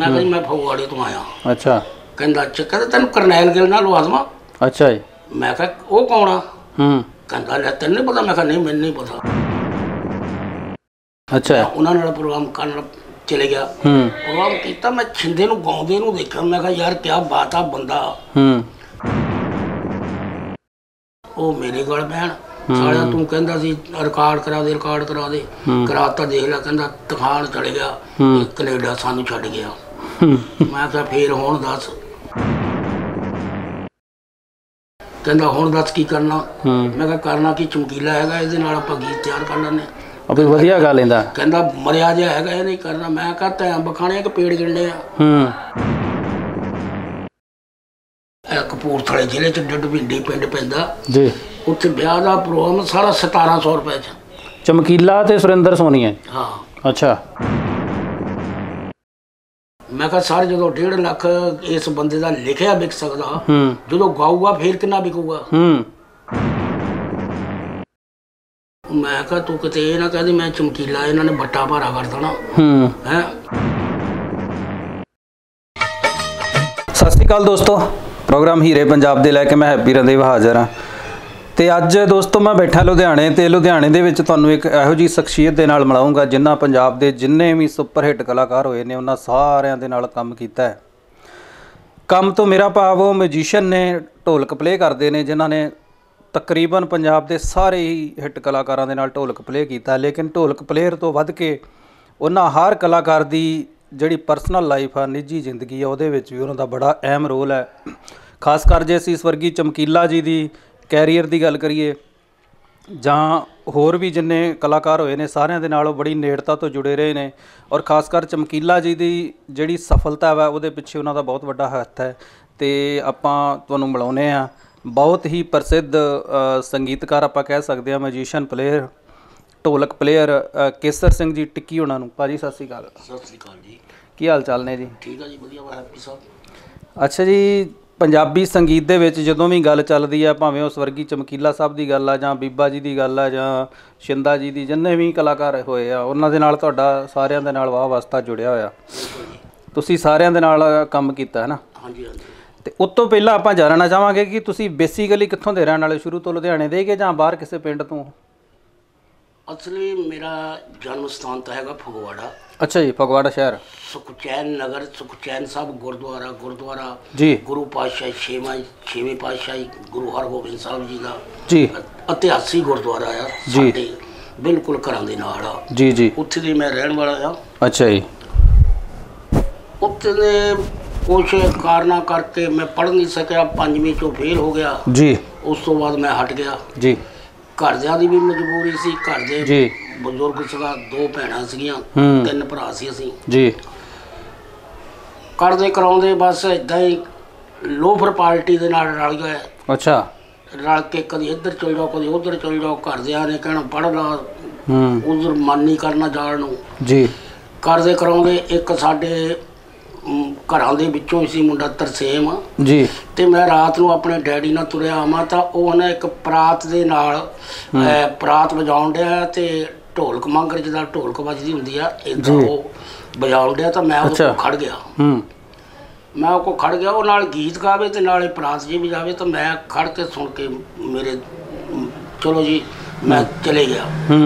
मैं कहा जी मैं फगवाड़े तो आया। अच्छा। कहता अच्छा, कहता तेन करनैल गिल नाल आजमा। अच्छा जी। मैं कहा वो कौन आ? कहता लै तेन नहीं पता? मैं कहा नहीं मैंने नहीं पता। अच्छा। उन्होंने प्रोग्राम करना चले गया, प्रोग्राम किया, मैं छिंदे नूं गाउंदे नूं देखा, मैं कहा यार क्या बात आ बंदा। वो मेरे गल बहन सालिया तू कहंदा सी रिकॉर्ड करा दे, रिकॉर्ड करा दे, कराता देख लिया, कहंदा तखान चले गया कनेडा, सानू छड्ड गया। मैं कहा फिर हुण दस? कहंदा हुण दस की करना? मैं कहा करना की, चमकीला हैगा इहदे नाल आपां गीत तैयार कर लैंदे। अभी वधिया गल इंदा। कहंदा मरिया जिहा हैगा इह नहीं करना। मैं कहा तैं बखाने कि पेड़ गिणने आ। कपूरथले जिले च डडभिंडी पिंड पैंदा जी, उत्थे ब्याह दा प्रोग्राम सारा 1700 रुपए च। चमकीला ते सुरिंदर सोनीआ? हाँ। अच्छा। मैं कहा सर जो 1.5 लाख इस बंदे का लिखिया विक सकता, जो गाऊगा फिर कितना विकूगा? मैं कहा तू किते ये ना कह दी मैं चमकीला, इन्होंने बट्टा भारा कर देना है। सत श्री अकाल दोस्तों, प्रोग्राम हीरे पंजाब दे लैके मैं हैप्पी रंधेवा हाज़र हाँ। तो अज दोस्तों मैं बैठा लुधियाने, तो लुधियाने दे विच तुहानूं एक इहो जी शख्सियत दे नाल मिलाऊंगा जिन्हां पंजाब दे जिन्ने भी सुपरहिट कलाकार होए ने उन्हां सारियां दे नाल काम कीता है। काम तो मेरा भाव वो म्यूजिशियन ने, ढोलक प्ले करते हैं, जिन्हां ने तकरीबन पंजाब के सारे ही हिट कलाकारां दे नाल ढोलक प्ले किया। लेकिन ढोलक प्लेयर तो वध के उन्हां हर कलाकार दी जिहड़ी परसनल लाइफ आ, निजी जिंदगी है, उहदे विच भी उन्हां दा बड़ा अहम रोल है। खासकर जे असीं स्वर्गी चमकीला जी दी कैरीयर की गल करिए जां होर भी जिन्ने कलाकार होए ने सारियां दे नाल बड़ी नेड़ता तो जुड़े रहे ने, और खासकर चमकीला जी की जिहड़ी सफलता वा उहदे पिछे उन्हां दा बहुत वड्डा हत्थ है। तो आपां तुहानूं मिलाउने आ बहुत ही प्रसिद्ध संगीतकार आपां कह सकते हैं, म्यूजिशियन प्लेयर, ढोलक प्लेयर केसर सिंह जी टिक्की होना नूं। भाजी सत श्री अकाल। सत श्री अकाल जी, की हाल चाल ने जी? ठीक है जी, वधिया हैप्पी साहब। अच्छा जी, पंजाबी संगीत दे विच जदों भी गल चलदी है, भावें उस स्वर्गी चमकीला साहब की गल आ जां बीबा जी की गल आ जां शिंदा जी की, जिन्ने भी कलाकार होए आ उन्हां दे नाल तुहाडा सारियां दे नाल वाह वास्ता जुड़िया होया, तुसीं सारियां दे नाल काम कीता है ना? हाँ जी हाँ जी। तो उस तो पहला आपां जानना चाहांगे कि तुसीं बेसिकली कित्थों दे रहण वाले, शुरू तो लुधियाणे दे कि जां बाहर किसी पिंड तो? असली मेरा जन्म स्थान तो हैगा फगवाड़ा। अच्छा जी, फगवाड़ा शहर। सुखचैन नगर, सुखचैन साहब गुरुद्वारा जी, गुरु पातशाही छेवीं पातशाही गुरु हरगोबिंद साहब जी का जी इतिहासी गुरुद्वारा आ जी, बिल्कुल घरां दे नाल आ जी जी, उत्थे दी मैं रहण वाला आ। अच्छा जी। उत्थे दे कुछ कारणा करके मैं पढ़ नहीं सकिया, 5वीं चों फेल हो गया जी। उस तो बाद मैं हट गया जी। घरदियां दी भी मजबूरी सी, घर दे बजुर्ग सीगा, 2 भैणां सीगियां, 3 भरा सी असीं जी। करदे कराउंदे बस इदां ही लोफर पार्टी दे नाल रल गए। अच्छा। रल के कदी इधर चल जाओ कदी उधर चल जाओ, घरदियां ने कहना पढ़ ला, उधर मन नहीं करना जाण नूं जी। करदे कराउंदे एक साडे घरां दे विचों सी मुंडा तरसेम जी, ते मैं रात नूं अपने डैडी नाल तुरिया आवां तां ओह ना एक परात दे नाल परात वजाउण डिया ते ढोलक मांगर जिद्दां ढोलक वजदी हुंदी आ इदां ओह वजाउण डिया, तां मैं ओहदे कोल खड़ गया। मैं ओह कोल खड़ गया, ओह नाल गीत गावे ते नाले परात जी वजावे, तां मैं खड़ के सुण के मेरे चलो जी मैं चले गया।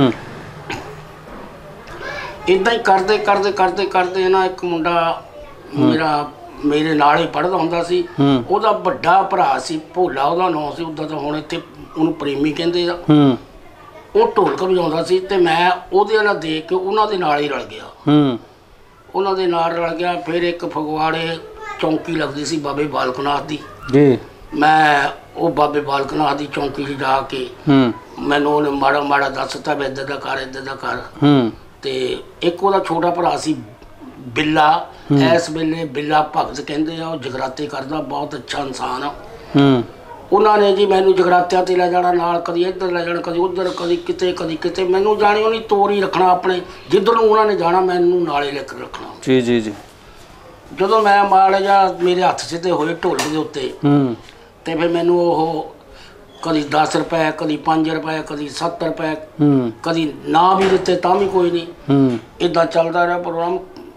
इदां ही करदे करदे करदे करदे ना एक मुंडा मेरा मेरे नाल ही पढ़दा हुंदा सी, ओहदा वड्डा भरा सी भोला ओहदा नाम सी, उदा तां हुण इत्थे ओहनूं प्रेमी कहंदे आ। ਉਹ ਢੋਲਕ ਵਜਾਉਂਦਾ ਸੀ ਤੇ ਮੈਂ ਉਹਦੇ ਨਾਲ ਦੇਖ ਕੇ ਉਹਨਾਂ ਦੇ ਨਾਲ ਹੀ ਰਲ ਗਿਆ। ਉਹਨਾਂ ਦੇ ਨਾਲ ਰਲ ਗਿਆ। ਫਿਰ ਇੱਕ ਫਗਵਾੜੇ ਚੌਂਕੀ ਲੱਗਦੀ ਸੀ ਬਾਬੇ ਬਾਲਕ ਨਾਥ ਦੀ ਜੀ, ਮੈਂ ਉਹ ਬਾਬੇ ਬਾਲਕ ਨਾਥ ਦੀ ਚੌਂਕੀ 'ਚ ਜਾ ਕੇ ਮੈਨੂੰ ਉਹਨੇ ਮਾੜਾ ਮਾੜਾ ਦੱਸ ਦਿੱਤਾ ਵੀ ਇੱਦਾਂ ਦਾ ਕਰ ਇੱਦਾਂ ਦਾ ਕਰ। ਤੇ ਇੱਕ ਉਹਦਾ ਛੋਟਾ ਭਰਾ ਸੀ ਬਿੱਲਾ, ਇਸ ਵੇਲੇ ਬਿੱਲਾ ਭਗਤ ਕਹਿੰਦੇ ਆ, ਉਹ ਜਗਰਾਤੇ ਕਰਦਾ, ਬਹੁਤ ਅੱਛਾ ਇਨਸਾਨ ਆ। उन्होंने जी मैनू जगरात्या ते लै जाना नाल, कदी इधर लै जाना कदी उधर कदी किते मैनू जाने उन्हें तोर ही रखना अपने, जिधर उन्होंने जाना मैनू नाले लिख रखना जी जी जी। जो मैं माड़ा जा मेरे हथ सीधे होए ढोलक के उत्ते ते फिर मैनू कदी 10 रुपए कदी 5 रुपए कदी 70 रुपए कदी ना भी दिते तां भी कोई नहीं, इदां चलदा रहा प्रोग्राम।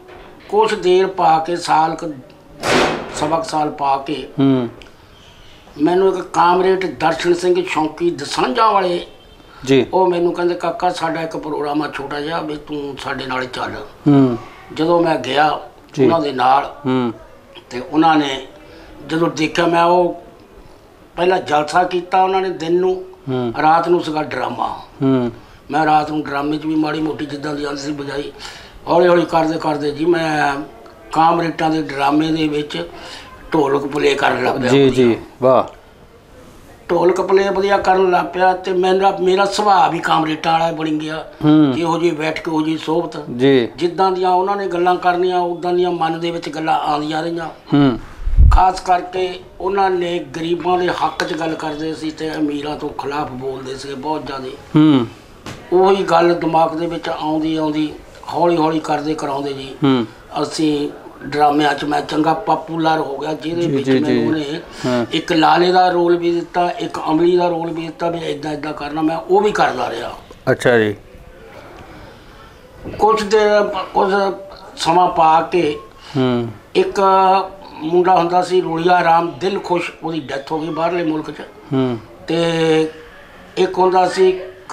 कुछ देर पा के साल सबक साल पा के मैनू एक कामरेड दर्शन सिंह शौकी दसांझा वाले जी वो मैनू कहते काका साडा एक प्रोग्राम आ छोटा जिहा भी तू साडे नाल चल। ਜਦੋਂ मैं गया उन्होंने नाल ते उन्होंने जो देखा मैं वो पहला जलसा किया उन्होंने दिन नू रात नू सीगा ड्रामा। मैं रात नू ड्रामे च भी माड़ी मोटी जिद्दां दी आंदी सी बजाई हौली हौली करदे करदे जी मैं कामरेटां दे ड्रामे दे विच ढोलक प्ले करन लग पिया। जी जी वाह। ढोलक प्ले वधिया करन लग पिया ते मेरा सुभाਅ भी कामरेटां वाला बन गया कि हो जी बैठ के हो जी सोहबत जी जिद्दां दियां उन्होंने गल्लां करनियां उदां दियां मन दे विच गल्लां आंदियां रहियां। खास करके उन्होंने गरीबां दे हक च गल करदे सी ते अमीरां तो खिलाफ बोलदे सी बहुत ज़्यादा। ਉਹੀ गल दिमाग दे विच आउंदी आउंदी हौली हौली करदे कराउंदे जी असीं ड्रामिਆਂ 'ਚ मैं चंगा पॉपूलर हो गया जिहदे विच मैनूं उहने एक लाले का रोल भी दिता एक अमली का रोल भी दिता भी इदां इदां करना मैं वो भी करदा रहा। अच्छा जी। कुछ समा पा के एक मुंडा हुंदा सी रोलिया राम दिल खुश उसकी डैथ हो गई बाहरले मुल्क च ते एक हुंदा सी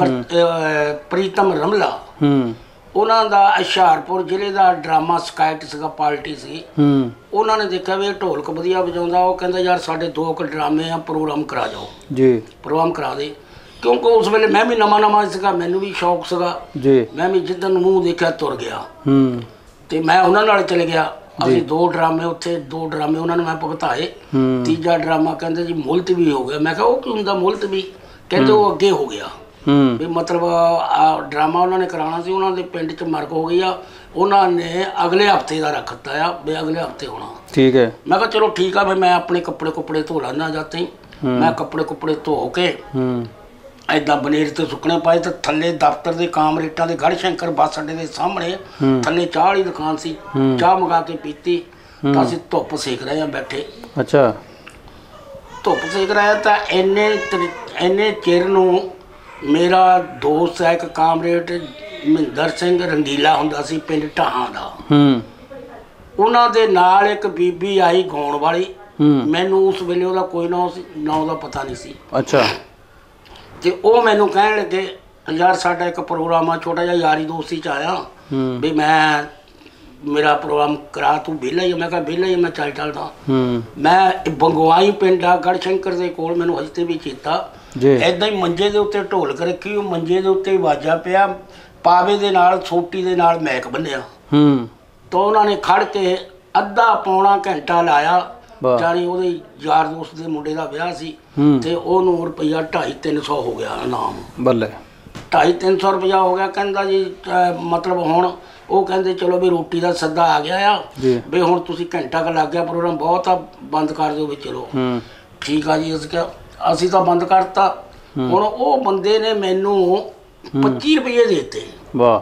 प्रीतम रमला उन्हों का हुशियारपुर जिले का ड्रामा स्काइट सीगा पार्टी सी। उन्होंने देखा भी ढोलक वधिया बजाउंदा वो कहंदा यार साडे 2 ड्रामे आ प्रोग्राम करा जाओ जी प्रोग्राम करा दे क्योंकि उस वेले मैं भी नवां सीगा मैनूं भी शौक सीगा जी मैं भी जिद्दन मूँह देखा तुर गया तो मैं उन्होंने नाल चले गया। असीं 2 ड्रामे उत्थे 2 ड्रामे उन्होंने मैं भुगताए। तीजा ड्रामा कहंदे जी मुलतवी हो गया। मैं कहा वो की हुंदा मुलतवी कहंदे वो अगे हो गया भी मतलब ड्रामा उन्होंने कराना सी उन्होंने पिंड च मरग हो गई आ उन्होंने अगले हफ्ते का रख दिता आ भी अगले हफ्ते होना ठीक है। मैं कहा चलो ठीक है भाई मैं अपने कपड़े कुपड़े धो लाना जाते ही मैं कपड़े कुपड़े धो के इदा बनेर ते सुकने पाए तो थले दफ्तर के कामरेटां दे गढ़ शंकर बस अड्डे के सामने थले चाह वाली दुकान सी चाह मंगा के पीती तो असीं धुप्प सेक रहे हैं बैठे। अच्छा धुप्प सेक रहे तो इन्ने चिर नूं मेरा दोस्त है एक कामरेड महिंदर सिंह रंगीला हुंदा सी पिंड ढाहां दा उन्हां दे नाल एक बीबी आई गाउण वाली मैनूं उस वेले उहदा कोई नाम दा पता नहीं सी। अच्छा ते ओह मैनूं कहण लगे यार साडा एक प्रोग्राम आ छोटा जिहा यारी दोस्ती च आया भी मैं मेरा प्रोग्राम करा तू वेला ही। मैं कहा वेला ही मैं चल चलदा। मैं बंगवाई पिंड आ गढ़ शंकर दे कोल मैनूं हजते भी चेता इदां ही मंजे दे उत्ते ढोलक रखी मंजे दे उत्ते वाजा पिया पावे दे नाल सोटी दे नाल मैक बन्निया तो उन्होंने खड़ के अद्धा पौना घंटा लाया जानी वो यार दोस्त के मुंडे का विआह सी ते ओनू रुपया 250-300 हो गया इनाम बल्ले 250-300 रुपया हो गया। कहंदा जी मतलब हुण वो कहते चलो भी रोटी का सद्दा आ गया आ भी हुण तुसीं घंटा क लग गया प्रोग्राम बहुत आ बंद कर दो भी चलो ठीक आ जी। असीं तो बंद करता हुण वो बंदे ने मैनू 25 रुपये देते। वाह।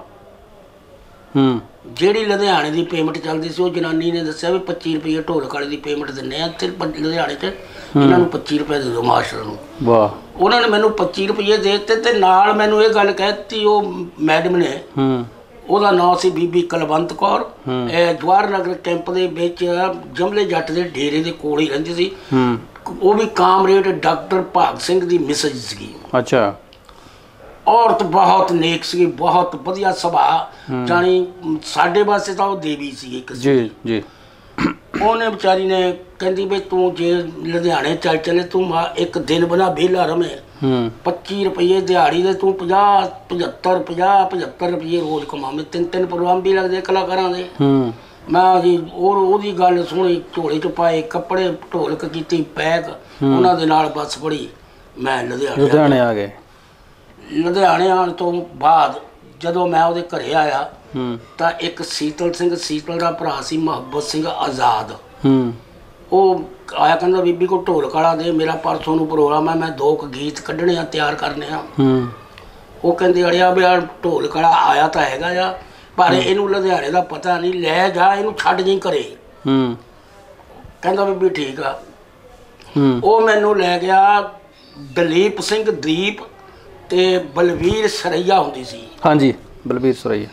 ਜਿਹੜੀ ਲੁਧਿਆਣੇ ਦੀ ਪੇਮੈਂਟ ਚੱਲਦੀ ਸੀ ਉਹ ਜਨਾਨੀ ਨੇ ਦੱਸਿਆ ਵੀ 25 ਰੁਪਏ ਢੋਲਕ ਵਾਲੇ ਦੀ ਪੇਮੈਂਟ ਦਿੰਨੇ ਆ ਤੇ ਲੁਧਿਆਣੇ 'ਚ ਇਹਨਾਂ ਨੂੰ 25 ਰੁਪਏ ਦੇ ਦਿਓ ਮਾਸਟਰ ਨੂੰ। ਵਾਹ। ਉਹਨਾਂ ਨੇ ਮੈਨੂੰ 25 ਰੁਪਏ ਦੇ ਦਿੱਤੇ ਤੇ ਨਾਲ ਮੈਨੂੰ ਇਹ ਗੱਲ ਕਹਿਤੀ ਉਹ ਮੈਡਮ ਨੇ ਉਹਦਾ ਨਾਂ ਸੀ ਬੀਬੀ ਕੁਲਵੰਤ ਕੌਰ ਇਹ ਜਵਾਹਰ ਨਗਰ ਕੈਂਪ ਦੇ ਵਿੱਚ ਜਮਲੇ ਜੱਟ ਦੇ ਡੇਰੇ ਦੇ ਕੋਲ ਹੀ ਰਹਿੰਦੀ ਸੀ। ਉਹ ਵੀ ਕਾਮਰੇਡ ਡਾਕਟਰ ਭਾਗ ਸਿੰਘ ਦੀ ਮਿਸਜ ਸੀਗੀ। ਅੱਛਾ। औरत बहुत नेक सी बहुत वधिया सुभाਅ जानी साडे वास्ते तो देवी सी एक जी जी। उन्हें बेचारी ने कहती भी तू जे लुधियाने चल चले तू एक दिन बना वेला रवे 25 रुपये दिहाड़ी दे तू 50-75 रुपये रोज़ कमावे 3 प्रोग्राम भी लगते कलाकारां दे। मैं जी और ओदी गल सुनी झोले च पाए कपड़े ढोलक की पैक उन्हां दे नाल बस फड़ी मैं लुधियाने आ गए। लुधियाने आने तो बाद जदों मैं उहदे घरे आया तो एक शीतल सिंह शीतल का भरा सी मुहब्बत सिंह आज़ाद वो आया कहंदा बीबी को ढोलक वाला दे मेरा परसों नूं प्रोग्राम है मैं 2 गीत कढ़ने तैयार करने वो कहंदे अड़िया भी ढोलक वाला आया तो हैगा आ पर इनू लुधियाने का पता नहीं लै जा इनू छड्ड जी घरे। कहंदा बीबी ठीक आ। वो मैनू लै गया दलीप सिंह दीप ते बलवीर सरैया हुंदी सी। हाँ जी बलवीर सरैया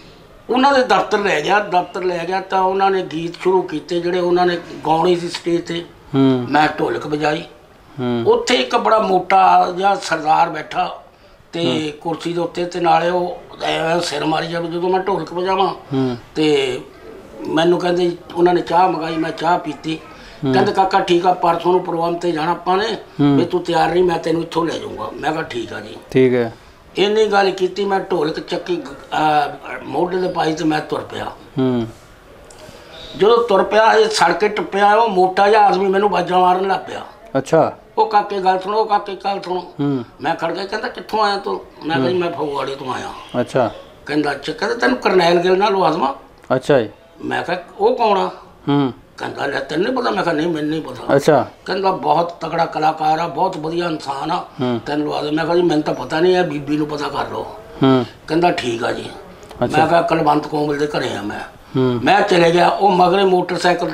ਉਹਨਾਂ ਦੇ ਦਫ਼ਤਰ ਲੈ ਗਿਆ ਤਾਂ ਉਹਨਾਂ ਨੇ ਗੀਤ ਸ਼ੁਰੂ ਕੀਤੇ ਜਿਹੜੇ ਉਹਨਾਂ ਨੇ ਗਾਉਣੇ ਸੀ ਸਟੇਜ ਤੇ। ਮੈਂ ਢੋਲਕ ਵਜਾਈ। ਉੱਥੇ ਇੱਕ ਬੜਾ ਮੋਟਾ ਜਿਹਾ ਸਰਦਾਰ ਬੈਠਾ ਤੇ ਕੁਰਸੀ ਦੇ ਉੱਤੇ, ਤੇ ਨਾਲੇ ਉਹ ਸਿਰ ਮਾਰੀ ਜਾਵੇ ਜਦੋਂ ਮੈਂ ਢੋਲਕ ਵਜਾਵਾਂ। ਤੇ ਮੈਨੂੰ ਕਹਿੰਦੇ, ਉਹਨਾਂ ਨੇ ਚਾਹ ਮੰਗਾਈ, ਮੈਂ ਚਾਹ ਪੀਤੀ। ਕਹਿੰਦੇ ਕਾਕਾ ਠੀਕ ਆ, ਪਰਸੋਂ ਨੂੰ ਪ੍ਰੋਗਰਾਮ ਤੇ ਜਾਣਾ ਆਪਾਂ ਨੇ, ਵੀ ਤੂੰ ਤਿਆਰ ਨਹੀਂ, ਮੈਂ ਤੈਨੂੰ ਇੱਥੋਂ ਲੈ ਜਾਊਂਗਾ। ਮੈਂ ਕਿਹਾ ਠੀਕ ਆ ਜੀ। ਠੀਕ ਹੈ। ਇੰਨੀ ਗੱਲ ਕੀਤੀ, ਮੈਂ ਢੋਲਕ ਚੱਕੀ ਮੋਢੇ 'ਤੇ ਪਾਈ ਤੇ ਮੈਂ ਤੁਰ ਪਿਆ। ਜਦੋਂ ਤੁਰ ਪਿਆ, ਇਹ ਸੜਕੇ ਟੱਪਿਆ, ਉਹ ਮੋਟਾ ਜਿਹਾ ਆਦਮੀ ਮੈਨੂੰ ਬਾਜਾਂ ਮਾਰਨ ਲੱਗ ਪਿਆ। ਅੱਛਾ। ਉਹ ਕਾਕੇ ਗੱਲ ਸੁਣੋ, ਉਹ ਕਾਕੇ ਗੱਲ ਸੁਣੋ। ਮੈਂ ਖੜ ਗਿਆ। ਕਹਿੰਦਾ ਕਿੱਥੋਂ ਆਇਆ ਤੂੰ? ਮੈਂ ਕਿਹਾ ਜੀ ਮੈਂ ਫਗਵਾੜੇ ਤੋਂ ਆਇਆ। ਅੱਛਾ। ਕਹਿੰਦਾ ਅੱਛਾ। ਕਹਿੰਦਾ ਤੈਨੂੰ ਕਰਨੈਲ ਗਿੱਲ ਨਾਲ ਲਵਾਜ਼ਮਾ? ਅੱਛਾ ਜੀ। ਮੈਂ ਕਿਹਾ ਉਹ ਕੌਣ ਆ? ਕਹਿੰਦਾ ਲੈ ਤੈਨੂੰ ਨਹੀਂ ਪਤਾ? ਮੈਂ ਕਿਹਾ ਨਹੀਂ, ਮੈਨੂੰ ਨਹੀਂ ਪਤਾ। ਅੱਛਾ। ਕਹਿੰਦਾ ਬਹੁਤ ਤਕੜਾ ਕਲਾਕਾਰ ਆ, ਬਹੁਤ ਵਧੀਆ ਇਨਸਾਨ ਆ, ਤੈਨੂੰ ਲਵਾ ਦੇ। ਮੈਂ ਕਿਹਾ ਜੀ ਮੈਨੂੰ ਤਾਂ ਪਤਾ ਨਹੀਂ ਹੈ, ਬੀਬੀ ਨੂੰ ਪਤਾ ਕਰ ਲਓ। ਕਹਿੰਦਾ ਠੀਕ ਆ ਜੀ। ਮੈਂ ਕਿਹਾ ਕੁਲਵੰਤ ਕੋਮਲ ਦੇ ਘਰੇ ਆ ਮੈਂ ਚਲੇ ਗਿਆ। ਉਹ ਮਗਰੇ ਮੋਟਰਸਾਈਕਲ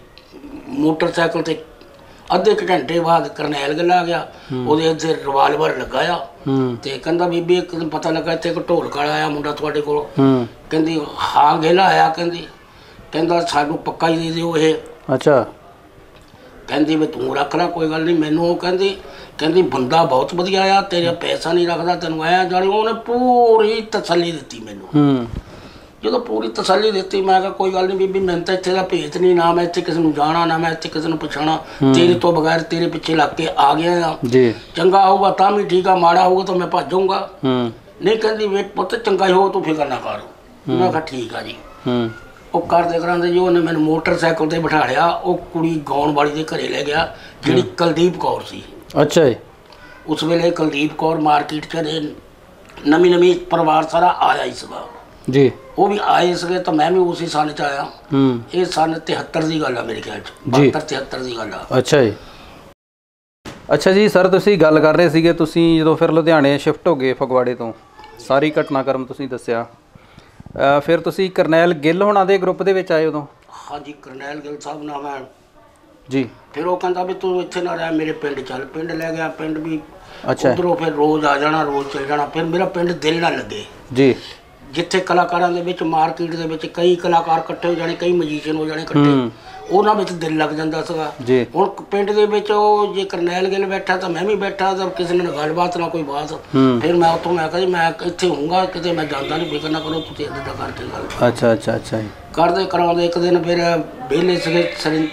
ਤੇ ਅੱਧੇ ਕੁ ਘੰਟੇ ਬਾਅਦ ਕਰਨੈਲ ਗਿੱਲ ਆ ਗਿਆ। ਉਹਦੇ ਇੱਥੇ ਰਿਵਾਲਵਰ ਲੱਗਾ ਆ ਤੇ ਕਹਿੰਦਾ ਬੀਬੀ ਇੱਕ ਦਿਨ ਪਤਾ ਲੱਗਾ ਇੱਥੇ ਇੱਕ ਢੋਲਕ ਵਾਲਾ ਆਇਆ ਮੁੰਡਾ ਤੁਹਾਡੇ ਕੋਲ। ਕਹਿੰਦੀ ਹਾਂ ਗਿੱਲ ਆਇਆ। ਕਹਿੰਦਾ ਸਾਨੂੰ ਪੱਕਾ ਹੀ ਦੇ ਦਿਓ ਇਹ। ਅੱਛਾ। ਕਹਿੰਦੀ ਵੀ ਤੂੰ ਰੱਖ ਲੈ, ਕੋਈ ਗੱਲ ਨਹੀਂ। ਮੈਨੂੰ ਉਹ ਕਹਿੰਦੀ ਬੰਦਾ ਬਹੁਤ ਵਧੀਆ ਆ, ਤੇਰਾ ਪੈਸਾ ਨਹੀਂ ਰੱਖਦਾ, ਤੈਨੂੰ ਆਇਆ ਜਾਣੀ। ਉਹਨੇ ਪੂਰੀ ਤਸੱਲੀ ਦਿੱਤੀ ਮੈਨੂੰ। ਜਦੋਂ ਪੂਰੀ ਤਸੱਲੀ ਦਿੱਤੀ, ਮੈਂ ਕਿਹਾ ਕੋਈ ਗੱਲ ਨਹੀਂ ਬੀਬੀ, ਮੈਨੂੰ ਤਾਂ ਇੱਥੇ ਦਾ ਭੇਤ ਨਹੀਂ, ਨਾ ਮੈਂ ਇੱਥੇ ਕਿਸੇ ਨੂੰ ਜਾਣਾ, ਨਾ ਮੈਂ ਇੱਥੇ ਕਿਸੇ ਨੂੰ ਪੁੱਛਣਾ। ਤੇਰੇ ਤੋਂ ਬਗੈਰ ਤੇਰੇ ਪਿੱਛੇ ਲੱਗ ਕੇ ਆ ਗਿਆ ਆ। ਚੰਗਾ ਹੋਊਗਾ ਤਾਂ ਵੀ ਠੀਕ ਆ, ਮਾੜਾ ਹੋਊਗਾ ਤਾਂ ਮੈਂ ਭੱਜ ਜਾਊਂਗਾ। ਨਹੀਂ ਕਹਿੰਦੀ ਵੇ ਪੁੱਤ ਚੰਗਾ ਹੀ ਹੋ, ਤੂੰ ਫਿਕਰ ਨਾ ਕਰ। ਮੈਂ ਕਿਹਾ ਠੀਕ ਆ ਜੀ। ਉਹ ਕਰਦੇ ਕਰਾਂਦੇ ਜੀ ਉਹਨੇ ਮੈਨੂੰ ਮੋਟਰਸਾਈਕਲ ਤੇ ਬਿਠਾ ਲਿਆ। ਉਹ ਕੁੜੀ ਗਾਉਣ ਵਾਲੀ ਦੇ ਘਰੇ ਲੈ ਗਿਆ, ਜਿਹੜੀ ਕੁਲਦੀਪ ਕੌਰ ਸੀ। ਅੱਛਾ ਜੀ। ਉਸ ਵੇਲੇ ਕੁਲਦੀਪ ਕੌਰ ਮਾਰਕੀਟ 'ਚ ਨਵੀਂ ਪਰਿਵਾਰ ਸਾਰਾ ਆਇਆ ਹੀ ਸੀਗਾ ਜੀ। ਉਹ ਵੀ ਆਏ ਸੀਗੇ ਤਾਂ ਮੈਂ ਵੀ ਉਸੇ ਸਾਲ 'ਚ ਆਇਆ। ਇਹ ਸਨ 73 ਦੀ ਗੱਲ ਆ ਮੇਰੇ ਖਿਆਲ 'ਚ, 72-73 ਦੀ ਗੱਲ ਆ। ਅੱਛਾ ਜੀ। ਅੱਛਾ ਜੀ ਸਰ, ਤੁਸੀਂ ਗੱਲ ਕਰ ਰਹੇ ਸੀਗੇ, ਤੁਸੀਂ ਜਦੋਂ ਫਿਰ ਲੁਧਿਆਣੇ ਸ਼ਿਫਟ ਹੋ ਗਏ ਫਗਵਾੜੇ ਤੋਂ, ਸਾਰੀ ਘਟਨਾਕ੍ਰਮ ਤੁਸੀਂ ਦੱਸਿਆ। ਫਿਰ ਤੁਸੀਂ ਕਰਨੈਲ ਗਿੱਲ ਹੋਣਾ ਦੇ ਗਰੁੱਪ ਦੇ ਵਿੱਚ ਆਏ ਉਦੋਂ? ਹਾਂਜੀ, ਕਰਨੈਲ ਗਿੱਲ ਸਾਹਿਬ ਨਾਲ ਮੈਂ ਜੀ। ਫਿਰ ਉਹ ਕਹਿੰਦਾ ਵੀ ਤੂੰ ਇੱਥੇ ਨਾ ਰਹਿ, ਮੇਰੇ ਪਿੰਡ ਚੱਲ। ਪਿੰਡ ਲੈ ਗਿਆ। ਪਿੰਡ ਵੀ ਉੱਧਰੋਂ ਫਿਰ ਰੋਜ਼ ਆ ਜਾਣਾ, ਰੋਜ਼ ਚਲ ਜਾਣਾ। ਫਿਰ ਮੇਰਾ ਪਿੰਡ ਦਿਲ ਨਾ ਲੱਗੇ ਜੀ। ਜਿੱਥੇ ਕਲਾਕਾਰਾਂ ਦੇ ਵਿੱਚ ਮਾਰਕੀਟ ਦੇ ਵਿੱਚ ਕਈ ਕਲਾਕਾਰ ਇਕੱਠੇ ਹੋ ਜਾਣੇ, ਕਈ ਮਜੀਸ਼ੀਅਨ ਹੋ ਜਾਣੇ ਇਕੱਠੇ, ਉਹਨਾਂ ਵਿੱਚ ਦਿਲ ਲੱਗ ਜਾਂਦਾ ਸੀਗਾ। ਹੁਣ ਪਿੰਡ ਦੇ ਵਿੱਚ ਉਹ ਜੇ ਕਰਨੈਲ ਗਿੱਲ ਬੈਠਾ ਤਾਂ ਮੈਂ ਵੀ ਬੈਠਾ, ਤਾਂ ਕਿਸੇ ਨਾਲ ਗੱਲਬਾਤ ਨਾ ਕੋਈ ਬਾਤ। ਫਿਰ ਮੈਂ ਉੱਥੋਂ ਮੈਂ ਕਿਹਾ ਜੀ ਮੈਂ ਇੱਥੇ ਹੋਊਂਗਾ, ਕਿਤੇ ਮੈਂ ਜਾਂਦਾ ਨਹੀਂ, ਫਿਕਰ ਨਾ ਕਰੋ, ਤੁਸੀਂ ਇੱਦਾਂ ਦਾ ਕਰਕੇ ਗੱਲ। ਅੱਛਾ ਅੱਛਾ ਅੱਛਾ ਜੀ। ਕਰਦੇ ਕਰਾਉਂਦੇ ਇੱਕ ਦਿਨ ਫਿਰ ਵਿਹਲੇ ਸੀਗੇ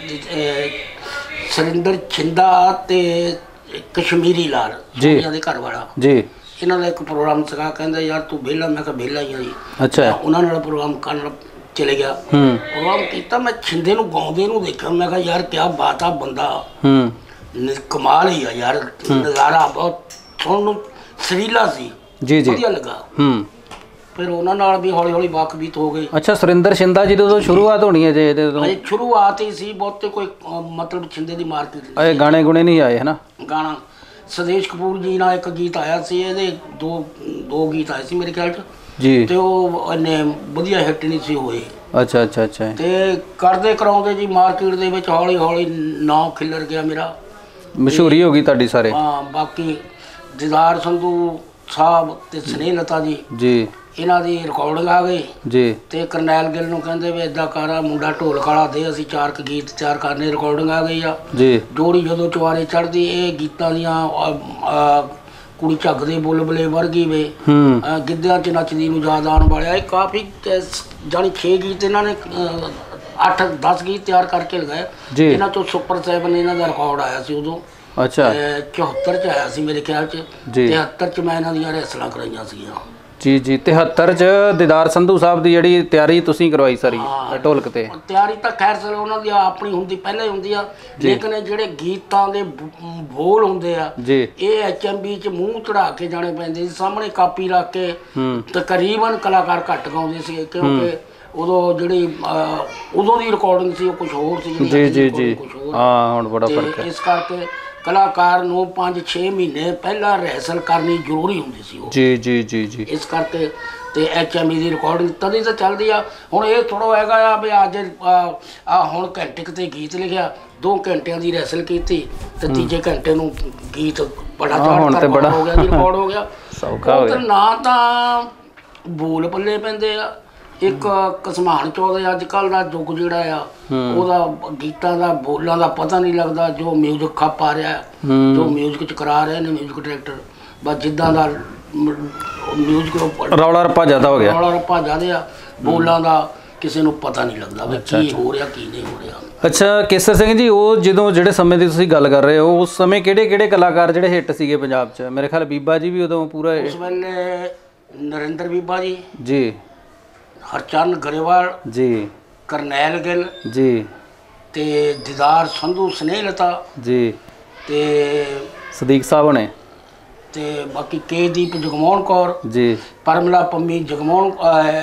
ਸੁਰਿੰਦਰ ਛਿੰਦਾ ਤੇ ਕਸ਼ਮੀਰੀ ਲਾਲ ਜੀ ਦੇ ਘਰ ਵਾਲਾ ਜੀ। ਇਹਨਾਂ ਦਾ ਇੱਕ ਪ੍ਰੋਗਰਾਮ ਸੀਗਾ। ਕਹਿੰਦੇ ਯਾਰ ਤੂੰ ਵਿਹਲਾ? ਮੈਂ ਕਿਹਾ ਵਿਹਲਾ ਹੀ ਆ ਜੀ। ਅੱਛਾ। ਉਹਨਾਂ ਨਾਲ ਪ੍ਰੋਗਰਾਮ ਕਰਨ ਚਲੇ ਗਿਆ। ਪ੍ਰੋਗਰਾਮ ਕੀਤਾ। ਮੈਂ ਛਿੰਦੇ ਨੂੰ ਗਾਉਂਦੇ ਨੂੰ ਦੇਖਿਆ। ਮੈਂ ਕਿਹਾ ਯਾਰ ਕਿਆ ਬਾਤ ਆ, ਬੰਦਾ ਕਮਾਲ ਹੀ ਆ ਯਾਰ, ਨਜ਼ਾਰਾ ਬਹੁਤ ਸੁਣਨ ਨੂੰ ਸੁਰੀਲਾ ਸੀ ਜੀ, ਵਧੀਆ ਲੱਗਾ। ਫਿਰ ਉਹਨਾਂ ਨਾਲ ਵੀ ਹੌਲੀ ਹੌਲੀ ਵਾਕਫੀਤ ਹੋ ਗਈ। ਅੱਛਾ, ਸੁਰਿੰਦਰ ਛਿੰਦਾ ਜੀ ਤੋਂ ਸ਼ੁਰੂਆਤ ਹੋਣੀ ਹੈ ਜੇ ਇਹਦੇ ਤੋਂ? ਸ਼ੁਰੂਆਤ ਹੀ ਸੀ, ਬਹੁਤੇ ਕੋਈ ਮਤਲਬ ਛਿੰਦੇ ਦੀ ਮਾਰਕੀਟ। ਇਹ ਗਾਣੇ ਗੁਣੇ ਨਹੀਂ ਆਏ ਹੈ ਨਾ? ਗਾਣਾ ਸੁਦੇਸ਼ ਕਪੂਰ ਜੀ ਨਾਲ ਇੱਕ ਗੀਤ ਆਇਆ ਸੀ, ਇਹਦੇ ਦੋ ਗੀਤ ਆਏ ਸੀ ਮੇਰੇ ਖਿਆਲ 'ਚ ਜੀ, ਤੇ ਉਹ ਇੰਨੇ ਵਧੀਆ ਹਿੱਟ ਨਹੀਂ ਸੀ ਹੋਏ। ਅੱਛਾ ਅੱਛਾ ਅੱਛਾ। ਤੇ ਕਰਦੇ ਕਰਾਉਂਦੇ ਜੀ ਮਾਰਕੀਟ ਦੇ ਵਿੱਚ ਹੌਲੀ ਹੌਲੀ ਨਾਂ ਖਿਲਰ ਗਿਆ ਮੇਰਾ, ਮਸ਼ਹੂਰੀ ਹੋ ਗਈ ਤੁਹਾਡੀ ਸਾਰੇ। ਹਾਂ, ਬਾਕੀ ਦੀਦਾਰ ਸੰਧੂ ਸਾਹਿਬ ਤੇ ਸਨੇਹਲਤਾ ਜੀ ਜੀ, ਇਹਨਾਂ ਦੀ ਰਿਕਾਰਡਿੰਗ ਆ ਗਈ ਜੀ। ਤੇ ਕਰਨੈਲ ਗਿੱਲ ਨੂੰ ਕਹਿੰਦੇ ਵੀ ਇੱਦਾਂ ਕਰ, ਮੁੰਡਾ ਢੋਲਕ ਵਾਲਾ ਦੇ, ਅਸੀਂ 4 ਗੀਤ ਤਿਆਰ ਕਰਨੇ, ਰਿਕਾਰਡਿੰਗ ਆ ਗਈ ਆ ਜੀ। ਜੋੜੀ ਜਦੋਂ ਚੁਆਰੇ ਚੜ੍ਹਦੀ, ਇਹ ਗੀਤਾਂ ਦੀਆਂ ਕੁੜੀ ਝੱਗਦੇ ਬੁਲਬੁਲੇ ਵਰਗੀ ਵੇ, ਗਿੱਧਿਆਂ 'ਚ ਨੱਚਦੀ ਨੂੰ ਯਾਦ ਆਉਣ ਵਾਲਿਆ, ਇਹ ਕਾਫੀ ਜਾਣੀ 6 ਗੀਤ ਇਹਨਾਂ ਨੇ 8-10 ਗੀਤ ਤਿਆਰ ਕਰਕੇ ਲਗਾਏ। ਇਹਨਾਂ ਤੋਂ ਸੁਪਰ 7 ਇਹਨਾਂ ਦਾ ਰਿਕਾਰਡ ਆਇਆ ਸੀ ਉਦੋਂ। ਅੱਛਾ। 74 'ਚ ਆਇਆ ਸੀ ਮੇਰੇ ਖਿਆਲ 'ਚ। 73 'ਚ ਮੈਂ ਇਹਨਾਂ ਦੀਆਂ ਰੈਸਲਾਂ ਕਰਾਈਆਂ ਸੀਗੀਆਂ ਜੀ ਜੀ। 73 'ਚ ਦੀਦਾਰ ਸੰਧੂ ਸਾਹਿਬ ਦੀ ਜਿਹੜੀ ਤਿਆਰੀ ਤੁਸੀਂ ਕਰਵਾਈ ਸਾਰੀ ਢੋਲਕ ਤੇ? ਤਿਆਰੀ ਤਾਂ ਖੈਰ ਸਰ ਉਹਨਾਂ ਦੀ ਆਪਣੀ ਹੁੰਦੀ, ਪਹਿਲਾਂ ਹੀ ਹੁੰਦੀ ਆ, ਲੇਕਿਨ ਜਿਹੜੇ ਗੀਤਾਂ ਦੇ ਬੋਲ ਹੁੰਦੇ ਆ ਇਹ HMV 'ਚ ਮੂੰਹ ਚੜਾ ਕੇ ਜਾਣੇ ਪੈਂਦੇ ਸੀ, ਸਾਹਮਣੇ ਕਾਪੀ ਰੱਖ ਕੇ। ਤਕਰੀਬਨ ਕਲਾਕਾਰ ਘੱਟ ਗਾਉਂਦੇ ਸੀ, ਕਿਉਂਕਿ ਉਦੋਂ ਜਿਹੜੀ ਉਦੋਂ ਦੀ ਰਿਕਾਰਡਿੰਗ ਸੀ ਉਹ ਕੁਝ ਹੋਰ ਸੀ ਜੀ ਜੀ ਜੀ। ਹਾਂ, ਹੁਣ ਬੜਾ ਫਰਕ ਹੈ। ਇਸ ਕਰਕੇ ਕਲਾਕਾਰ ਨੂੰ 5-6 ਮਹੀਨੇ ਪਹਿਲਾਂ ਰਿਹਰਸਲ ਕਰਨੀ ਜ਼ਰੂਰੀ ਹੁੰਦੀ ਸੀ ਉਹ ਜੀ ਜੀ ਜੀ ਜੀ। ਇਸ ਕਰਕੇ ਤੇ HMV ਦੀ ਰਿਕਾਰਡਿੰਗ ਤਦ ਤਾਂ ਚੱਲਦੀ ਆ। ਹੁਣ ਇਹ ਥੋੜ੍ਹਾ ਹੈਗਾ ਆ ਵੀ ਅੱਜ ਹੁਣ ਘੰਟੇ ਕੁ 'ਤੇ ਗੀਤ ਲਿਖਿਆ, 2 ਘੰਟਿਆਂ ਦੀ ਰਿਹਰਸਲ ਕੀਤੀ ਤੇ ਤੀਜੇ ਘੰਟੇ ਨੂੰ ਗੀਤ ਬੜਾ ਬੜਾ ਹੋ ਗਿਆ ਜੀ, ਰਿਕਾਰਡ ਹੋ ਗਿਆ। ਸੌਖਾ ਹੋ ਗਿਆ ਨਾ, ਤਾਂ ਬੋਲ ਪੱਲੇ ਪੈਂਦੇ ਆ, ਇੱਕ ਘਸਮਾਨ ਚੌਧਰੀ ਅੱਜ ਕੱਲ੍ਹ ਦਾ ਯੁੱਗ ਜਿਹੜਾ ਆ ਉਹਦਾ ਗੀਤਾਂ ਦਾ ਬੋਲਾਂ ਦਾ ਪਤਾ ਨਹੀਂ ਲੱਗਦਾ, ਜੋ ਮਿਊਜ਼ਿਕ ਖੱਪ ਆ ਰਿਹਾ, ਜੋ ਮਿਊਜ਼ਿਕ ਚ ਕਰਾ ਰਹੇ ਨੇ ਮਿਊਜ਼ਿਕ ਡਾਇਰੈਕਟਰ, ਬਸ ਜਿੱਦਾਂ ਦਾ ਮਿਊਜ਼ਿਕ ਰੌਲਾ ਰੱਪਾ ਜ਼ਿਆਦਾ ਹੋ ਗਿਆ, ਰੌਲਾ ਰੱਪਾ ਜ਼ਿਆਦਾ ਆ, ਬੋਲਾਂ ਦਾ ਕਿਸੇ ਨੂੰ ਪਤਾ ਨਹੀਂ ਲੱਗਦਾ ਵੀ ਕੀ ਹੋ ਰਿਹਾ ਕੀ ਨਹੀਂ ਹੋ ਰਿਹਾ। ਅੱਛਾ ਕੇਸਰ ਸਿੰਘ ਜੀ, ਉਹ ਜਦੋਂ ਜਿਹੜੇ ਸਮੇਂ ਦੀ ਤੁਸੀਂ ਗੱਲ ਕਰ ਰਹੇ ਹੋ, ਉਸ ਸਮੇਂ ਕਿਹੜੇ ਕਲਾਕਾਰ ਜਿਹੜੇ ਹਿੱਟ ਸੀਗੇ ਪੰਜਾਬ 'ਚ? ਮੇਰੇ ਖਿਆਲ ਬੀਬਾ ਜੀ ਵੀ ਉਦੋਂ ਪੂਰਾ ਉਸ ਵੇਲੇ ਨਰਿੰਦਰ ਬੀਬਾ ਜੀ, ਹਰਚਰਨ ਗਰੇਵਾਲ ਜੀ, ਕਰਨੈਲ ਗਿੱਲ ਜੀ, ਤੇ ਦੀਦਾਰ ਸੰਧੂ, ਸਨੇਹਲਤਾ ਜੀ, ਤੇ ਸਦੀਕ ਸਾਹਿਬ ਨੇ, ਤੇ ਬਾਕੀ ਕੇ ਦੀਪ, ਜਗਮੋਹਨ ਕੌਰ ਜੀ, ਪਰਮਲਾ ਪੰਮੀ, ਜਗਮੋਹਨ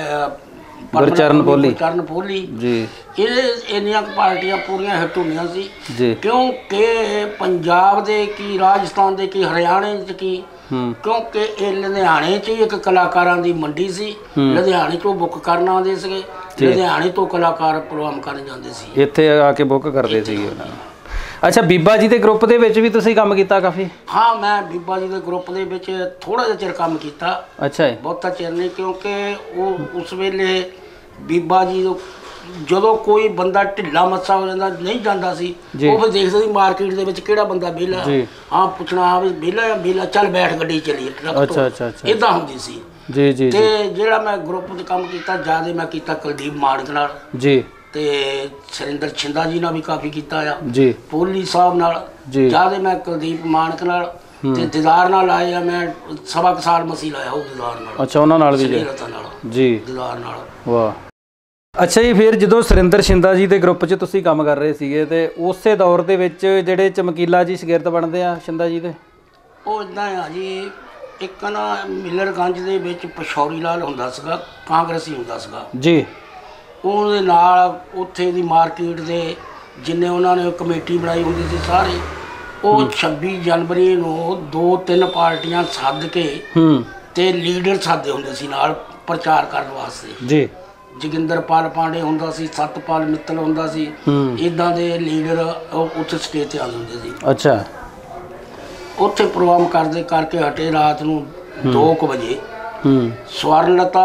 ਗੁਰਚਰਨ ਪੋਲੀ ਜੀ, ਇਹ ਇੰਨੀਆਂ ਪਾਰਟੀਆਂ ਪੂਰੀਆਂ ਹਿੱਟ ਹੁੰਦੀਆਂ ਸੀ ਕਿਉਂਕਿ ਪੰਜਾਬ ਦੇ ਕੀ, ਰਾਜਸਥਾਨ ਦੇ ਕੀ, ਹਰਿਆਣੇ 'ਚ ਕੀ, ਕਿਉਂਕਿ ਇਹ ਲੁਧਿਆਣੇ 'ਚ ਹੀ ਇੱਕ ਕਲਾਕਾਰਾਂ ਦੀ ਮੰਡੀ ਸੀ, ਲੁਧਿਆਣੇ 'ਚੋਂ ਬੁੱਕ ਕਰਨ ਆਉਂਦੇ ਸੀਗੇ, ਲੁਧਿਆਣੇ ਤੋਂ ਕਲਾਕਾਰ ਪ੍ਰੋਗਰਾਮ ਕਰਨ ਜਾਂਦੇ ਸੀ, ਇੱਥੇ ਆ ਕੇ ਬੁੱਕ ਕਰਦੇ ਸੀਗੇ ਉਹਨਾਂ ਨੂੰ। ਅੱਛਾ ਬੀਬਾ ਜੀ ਦੇ ਗਰੁੱਪ ਦੇ ਵਿੱਚ ਵੀ ਤੁਸੀਂ ਕੰਮ ਕੀਤਾ ਕਾਫੀ? ਹਾਂ ਮੈਂ ਬੀਬਾ ਜੀ ਦੇ ਗਰੁੱਪ ਦੇ ਵਿੱਚ ਥੋੜਾ ਜਿਹਾ ਚਿਰ ਕੰਮ ਕੀਤਾ। ਅੱਛਾ ਜੀ, ਬਹੁਤਾ ਚਿਰ ਨਹੀਂ, ਕਿਉਂਕਿ ਉਹ ਉਸ ਵੇਲੇ ਬੀਬਾ ਜੀ ਜਦੋਂ ਕੋਈ ਬੰਦਾ ਢਿੱਲਾ ਮੱਸਾ ਹੋ ਜਾਂਦਾ ਨਹੀਂ ਜਾਂਦਾ ਸੀ, ਉਹ ਫਿਰ ਦੇਖਦੇ ਸੀ ਮਾਰਕੀਟ ਦੇ ਵਿੱਚ ਕਿਹੜਾ ਬੰਦਾ ਵਿਹਲਾ, ਹਾਂ ਪੁੱਛਣਾ ਹਾਂ ਵੀ ਵਿਹਲਾ ਜਾਂ ਵਿਹਲਾ, ਚੱਲ ਬੈਠ ਗੱਡੀ ਚਲੀਏ, ਇੱਦਾਂ ਹੁੰਦੀ ਸੀ ਜੀ ਜੀ। ਤੇ ਜਿਹੜਾ ਮੈਂ ਗਰੁੱਪ 'ਚ ਕੰਮ ਕੀਤਾ ਜ਼ਿਆਦਾ ਮੈਂ ਕੀਤਾ ਕੁਲਦੀਪ ਮਾਨਕ ਨਾਲ ਜੀ, ਤੇ ਸੁਰਿੰਦਰ ਛਿੰਦਾ ਜੀ ਨਾਲ ਵੀ ਕਾਫੀ ਕੀਤਾ ਆ ਜੀ, ਪੋਲੀ ਸਾਹਿਬ ਨਾਲ ਜ਼ਿਆਦਾ ਮੈਂ ਕੁਲਦੀਪ ਮਾਨਕ ਨਾਲ, ਤੇ ਦੀਦਾਰ ਨਾਲ ਆਏ ਆ ਮੈਂ ਸਵਾ ਕੁ ਸਾਲ ਮਸੀਂ ਲਾਇਆ ਉਹ ਦੀਦਾਰ ਨਾਲ। ਅੱਛਾ ਉਹਨਾਂ ਨਾਲ ਵੀ ਜੀ, ਦੀਦਾਰ ਨਾਲ। ਵਾਹ। ਅੱਛਾ ਜੀ, ਫਿਰ ਜਦੋਂ ਸੁਰਿੰਦਰ ਛਿੰਦਾ ਜੀ ਦੇ ਗਰੁੱਪ 'ਚ ਤੁਸੀਂ ਕੰਮ ਕਰ ਰਹੇ ਸੀਗੇ ਤੇ ਉਸੇ ਦੌਰ ਦੇ ਵਿੱਚ ਜਿਹੜੇ ਚਮਕੀਲਾ ਜੀ ਸ਼ਾਗਿਰਦ ਬਣਦੇ ਆ ਛਿੰਦਾ ਜੀ ਦੇ, ਉਹ ਇੱਦਾਂ ਆ ਜੀ, ਇੱਕ ਨਾ ਮਿਲਰਗੰਜ ਦੇ ਵਿੱਚ ਪਸ਼ੌਰੀ ਲਾਲ ਹੁੰਦਾ ਸੀਗਾ, ਕਾਂਗਰਸੀ ਹੁੰਦਾ ਸੀਗਾ ਜੀ, ਉਹਦੇ ਨਾਲ ਉੱਥੇ ਦੀ ਮਾਰਕੀਟ ਦੇ ਜਿੰਨੇ ਉਹਨਾਂ ਨੇ ਕਮੇਟੀ ਬਣਾਈ ਹੁੰਦੀ ਸੀ ਸਾਰੇ, ਉਹ 26 ਜਨਵਰੀ ਨੂੰ 2-3 ਪਾਰਟੀਆਂ ਸੱਦ ਕੇ ਤੇ ਲੀਡਰ ਸੱਦੇ ਹੁੰਦੇ ਸੀ ਨਾਲ ਪ੍ਰਚਾਰ ਕਰਨ ਵਾਸਤੇ ਜੀ, ਜੋਗਿੰਦਰਪਾਲ ਪਾਂਡੇ ਹੁੰਦਾ ਸੀ, ਸਤਪਾਲ ਮਿੱਤਲ ਹੁੰਦਾ ਸੀ, ਇੱਦਾਂ ਦੇ ਲੀਡਰ ਉੱਥੇ ਸਟੇਜ 'ਤੇ ਆਉਂਦੇ ਹੁੰਦੇ ਸੀ। ਅੱਛਾ, ਉੱਥੇ ਪ੍ਰੋਗਰਾਮ ਕਰਦੇ ਕਰਕੇ ਹਟੇ ਰਾਤ ਨੂੰ 2 ਵਜੇ, ਸਵਰਨਲਤਾ,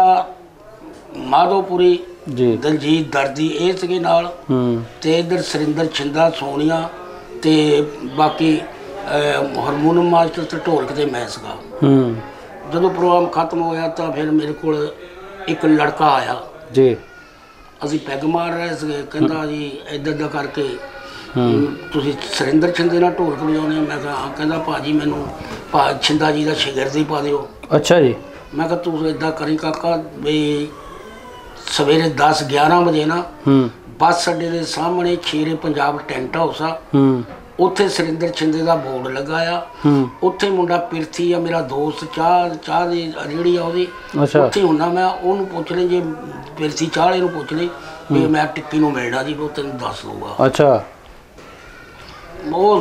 ਮਾਧੋਪੁਰੀ ਜੀ, ਦਲਜੀਤ ਦਰਦੀ ਇਹ ਸੀਗੇ ਨਾਲ, ਤੇ ਇੱਧਰ ਸੁਰਿੰਦਰ ਛਿੰਦਾ, ਸੋਨੀਆ, ਤੇ ਬਾਕੀ ਹਾਰਮੋਨੀਅਮ ਮਾਸਟਰ ਤੇ ਢੋਲਕ ਤੇ ਮੈਂ ਸੀਗਾ। ਜਦੋਂ ਪ੍ਰੋਗਰਾਮ ਖਤਮ ਹੋਇਆ ਤਾਂ ਫਿਰ ਮੇਰੇ ਕੋਲ ਇੱਕ ਲੜਕਾ ਆਇਆ ਜੀ, ਅਸੀਂ ਪੈਗ ਮਾਰ ਰਹੇ ਸੀਗੇ, ਕਹਿੰਦਾ ਜੀ ਇੱਦਾਂ ਦਾ ਕਰਕੇ ਤੁਸੀਂ ਸੁਰਿੰਦਰ ਛਿੰਦੇ ਨਾਲ ਢੋਲਕ ਵਜਾਉਂਦੇ? ਮੈਂ ਕਿਹਾ ਹਾਂ। ਕਹਿੰਦਾ ਭਾਜੀ ਮੈਨੂੰ ਛਿੰਦਾ ਜੀ ਦਾ ਸ਼ਾਗਿਰਦ ਹੀ ਪਾ ਦਿਓ। ਅੱਛਾ ਜੀ। ਮੈਂ ਕਿਹਾ ਤੂੰ ਇੱਦਾਂ ਕਰੀ ਕਾਕਾ ਵੀ ਸਵੇਰੇ 10-11 ਵਜੇ ਨਾ ਬੱਸ ਅੱਡੇ ਦੇ ਸਾਹਮਣੇ ਸ਼ੇਰੇ ਪੰਜਾਬ ਟੈਂਟ ਹਾਊਸ ਆ, ਉੱਥੇ ਸੁਰਿੰਦਰ ਛਿੰਦੇ ਦਾ ਬੋਰਡ ਲੱਗਾ ਆ, ਉੱਥੇ ਮੁੰਡਾ ਪਿਰਥੀ ਆ ਮੇਰਾ ਦੋਸਤ, ਚਾਹ ਦੀ ਰੇਹੜੀ ਆ ਉਹਦੀ, ਉੱਥੇ ਹੁੰਦਾ, ਮੈਂ ਉਹਨੂੰ ਪੁੱਛ ਲਈ, ਜੇ ਪਿਰਥੀ ਚਾਹ ਵਾਲੇ ਨੂੰ ਪੁੱਛ ਲਈ ਵੀ ਮੈਂ ਟਿੱਕੀ ਨੂੰ ਮਿਲਣਾ ਜੀ, ਉਹ ਤੈਨੂੰ ਦੱਸ ਦਊਗਾ। ਅੱਛਾ। ਉਹ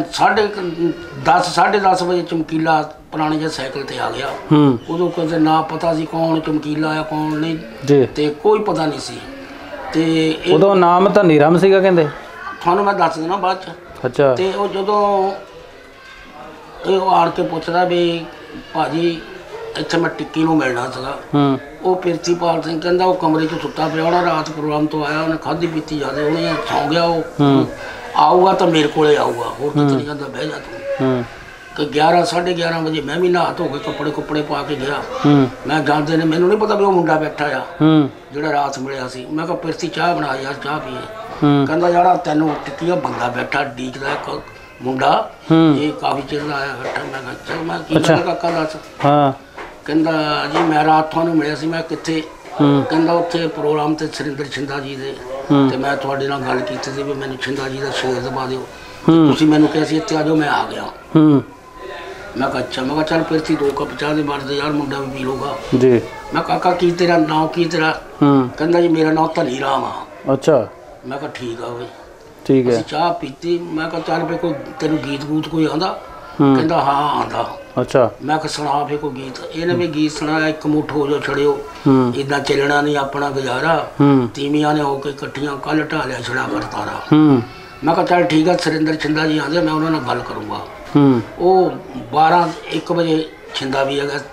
10:30 ਵਜੇ ਚਮਕੀਲਾ ਪੁਰਾਣੇ ਜਿਹੇ ਸਾਈਕਲ ਤੇ ਆ ਗਿਆ, ਉਦੋਂ ਕਦੇ ਨਾ ਪਤਾ ਸੀ ਕੌਣ ਚਮਕੀਲਾ ਆ ਕੌਣ ਨਹੀਂ, ਤੇ ਕੋਈ ਪਤਾ ਨਹੀਂ ਸੀ, ਤੇ ਉਦੋਂ ਨਾਮ ਤਾਂ ਨੀਰਮ ਸੀਗਾ ਕਹਿੰਦੇ, ਤੁਹਾਨੂੰ ਮੈਂ ਦੱਸ ਦੇਣਾ ਬਾਅਦ 'ਚ। ਅੱਛਾ। ਤੇ ਉਹ ਜਦੋਂ ਇਹ ਆਣ ਕੇ ਪੁੱਛਦਾ ਵੀ ਭਾਜੀ ਇੱਥੇ ਮੈਂ ਟਿੱਕੀ ਨੂੰ ਮਿਲਣਾ ਸੀਗਾ, ਉਹ ਪਿਰਥੀਪਾਲ ਸਿੰਘ ਕਹਿੰਦਾ ਉਹ ਕਮਰੇ 'ਚ ਸੁੱਤਾ ਪਿਆ ਹੋਣਾ, ਰਾਤ ਪ੍ਰੋਗਰਾਮ ਤੋਂ ਆਇਆ, ਉਹਨੇ ਖਾਧੀ ਪੀਤੀ ਜ਼ਿਆਦਾ, ਉਹਨੇ ਸੌਂ ਗਿਆ, ਉਹ ਆਊਗਾ ਤਾਂ ਮੇਰੇ ਕੋਲੇ ਆਊਗਾ, ਹੋਰ ਕਿਤੇ ਨਹੀਂ ਕਹਿੰਦਾ, ਬਹਿ ਜਾ ਤੂੰ। ਕਿ 11-11:30 ਵਜੇ ਮੈਂ ਵੀ ਨਹਾ ਧੋ ਕੇ ਕੱਪੜੇ ਪਾ ਕੇ ਗਿਆ, ਮੈਂ ਜਾਂਦੇ ਨੇ, ਮੈਨੂੰ ਨਹੀਂ ਪਤਾ ਵੀ ਉਹ ਮੁੰਡਾ ਬੈਠਾ ਆ ਜਿਹੜਾ ਰਾਤ ਮਿਲਿਆ ਸੀ। ਮੈਂ ਕਿਹਾ ਪਿਰਥੀ ਚਾਹ ਬਣਾ ਯਾਰ, ਚਾਹ ਪੀਏ। ਕਹਿੰਦਾ ਯਾਰ ਤੈਨੂੰ ਟਿੱਕੀ ਬੰਦਾ ਬੈਠਾ ਡੀਕਦਾ ਇੱਕ ਮੁੰਡਾ, ਇਹ ਕਾਫੀ ਚਿਰ ਦਾ ਆਇਆ ਬੈਠਾ। ਮੈਂ ਕਿਹਾ ਚੱਲ ਮੈਂ ਕੀ ਕਰਾਂ ਕਾਕਾ ਦੱਸ। ਕਹਿੰਦਾ ਜੀ ਮੈਂ ਰਾਤ ਤੁਹਾਨੂੰ ਮਿਲਿਆ ਸੀ। ਮੈਂ ਕਿੱਥੇ? ਕਹਿੰਦਾ ਉੱਥੇ ਪ੍ਰੋਗਰਾਮ ਤੇ ਸੁਰਿੰਦਰ ਛਿੰਦਾ ਜੀ ਦੇ, ਤੇ ਮੈਂ ਤੁਹਾਡੇ ਨਾਲ ਗੱਲ ਕੀਤੀ ਸੀ ਵੀ ਮੈਨੂੰ ਛਿੰਦਾ ਜੀ ਦਾ ਸ਼ਾਗਿਰਦ ਪਾ ਦਿਓ, ਤੁਸੀਂ ਮੈਨੂੰ ਕਿਹਾ ਸੀ ਇੱਥੇ ਆ ਜਾਓ, ਮੈਂ ਆ ਗਿਆ। ਮੈਂ ਕਿਹਾ ਅੱਛਾ। ਮੈਂ ਕਿਹਾ ਚੱਲ ਫਿਰ 2 ਕੱਪ ਚਾਹ ਦੇ ਬਣਦੇ ਯਾਰ, ਮੁੰਡਾ ਵੀ ਪੀ ਲਊਗਾ ਜੀ। ਮੈਂ ਕਾਕਾ ਕੀ ਤੇਰਾ ਨਾਂ ਕੀ ਤੇਰਾ? ਕਹਿੰਦਾ ਜੀ ਮੇਰਾ ਨਾਂ ਧਨੀ ਰਾਮ ਆ। ਅੱਛਾ। ਮੈਂ ਕਿਹਾ ਠੀਕ ਆ ਬਈ, ਠੀਕ ਹੈ। ਅਸੀਂ ਚਾਹ ਪੀਤੀ। ਮੈਂ ਕਿਹਾ ਚੱਲ ਫੇ ਕੋਈ ਤੈਨੂੰ ਗੀਤ ਗੂਤ ਕੋਈ ਆਉਂਦਾ? ਕਹਿੰਦਾ ਹਾਂ ਆਉਂਦਾ। ਅੱਛਾ। ਮੈਂ ਕਿਹਾ ਸੁਣਾ ਫੇ ਕੋਈ ਗੀਤ। ਇਹਨੇ ਵੀ ਗੀਤ ਸੁਣਾਇਆ, ਇੱਕ ਮੁੱਠ ਹੋ ਜੋ ਛੜਿਓ, ਇੱਦਾਂ ਚੱਲਣਾ ਨਹੀਂ ਆਪਣਾ ਗੁਜ਼ਾਰਾ, ਤੀਵੀਆਂ ਨੇ ਹੋ ਕੇ ਇਕੱਠੀਆਂ ਕੱਲ ਢਾਲਿਆ ਛੜਾ ਕਰਤਾਰਾ। ਮੈਂ ਕਿਹਾ ਚੱਲ ਠੀਕ ਆ, ਸੁਰਿੰਦਰ ਛਿੰਦਾ ਜੀ ਆਉਂਦੇ, ਮੈਂ ਉਹਨਾਂ ਨਾਲ ਗੱਲ ਕਰੂੰਗਾ। ਉਹ 12-1 ਵਜੇ ਛਿੰਦਾ ਵੀ ਹੈਗਾ,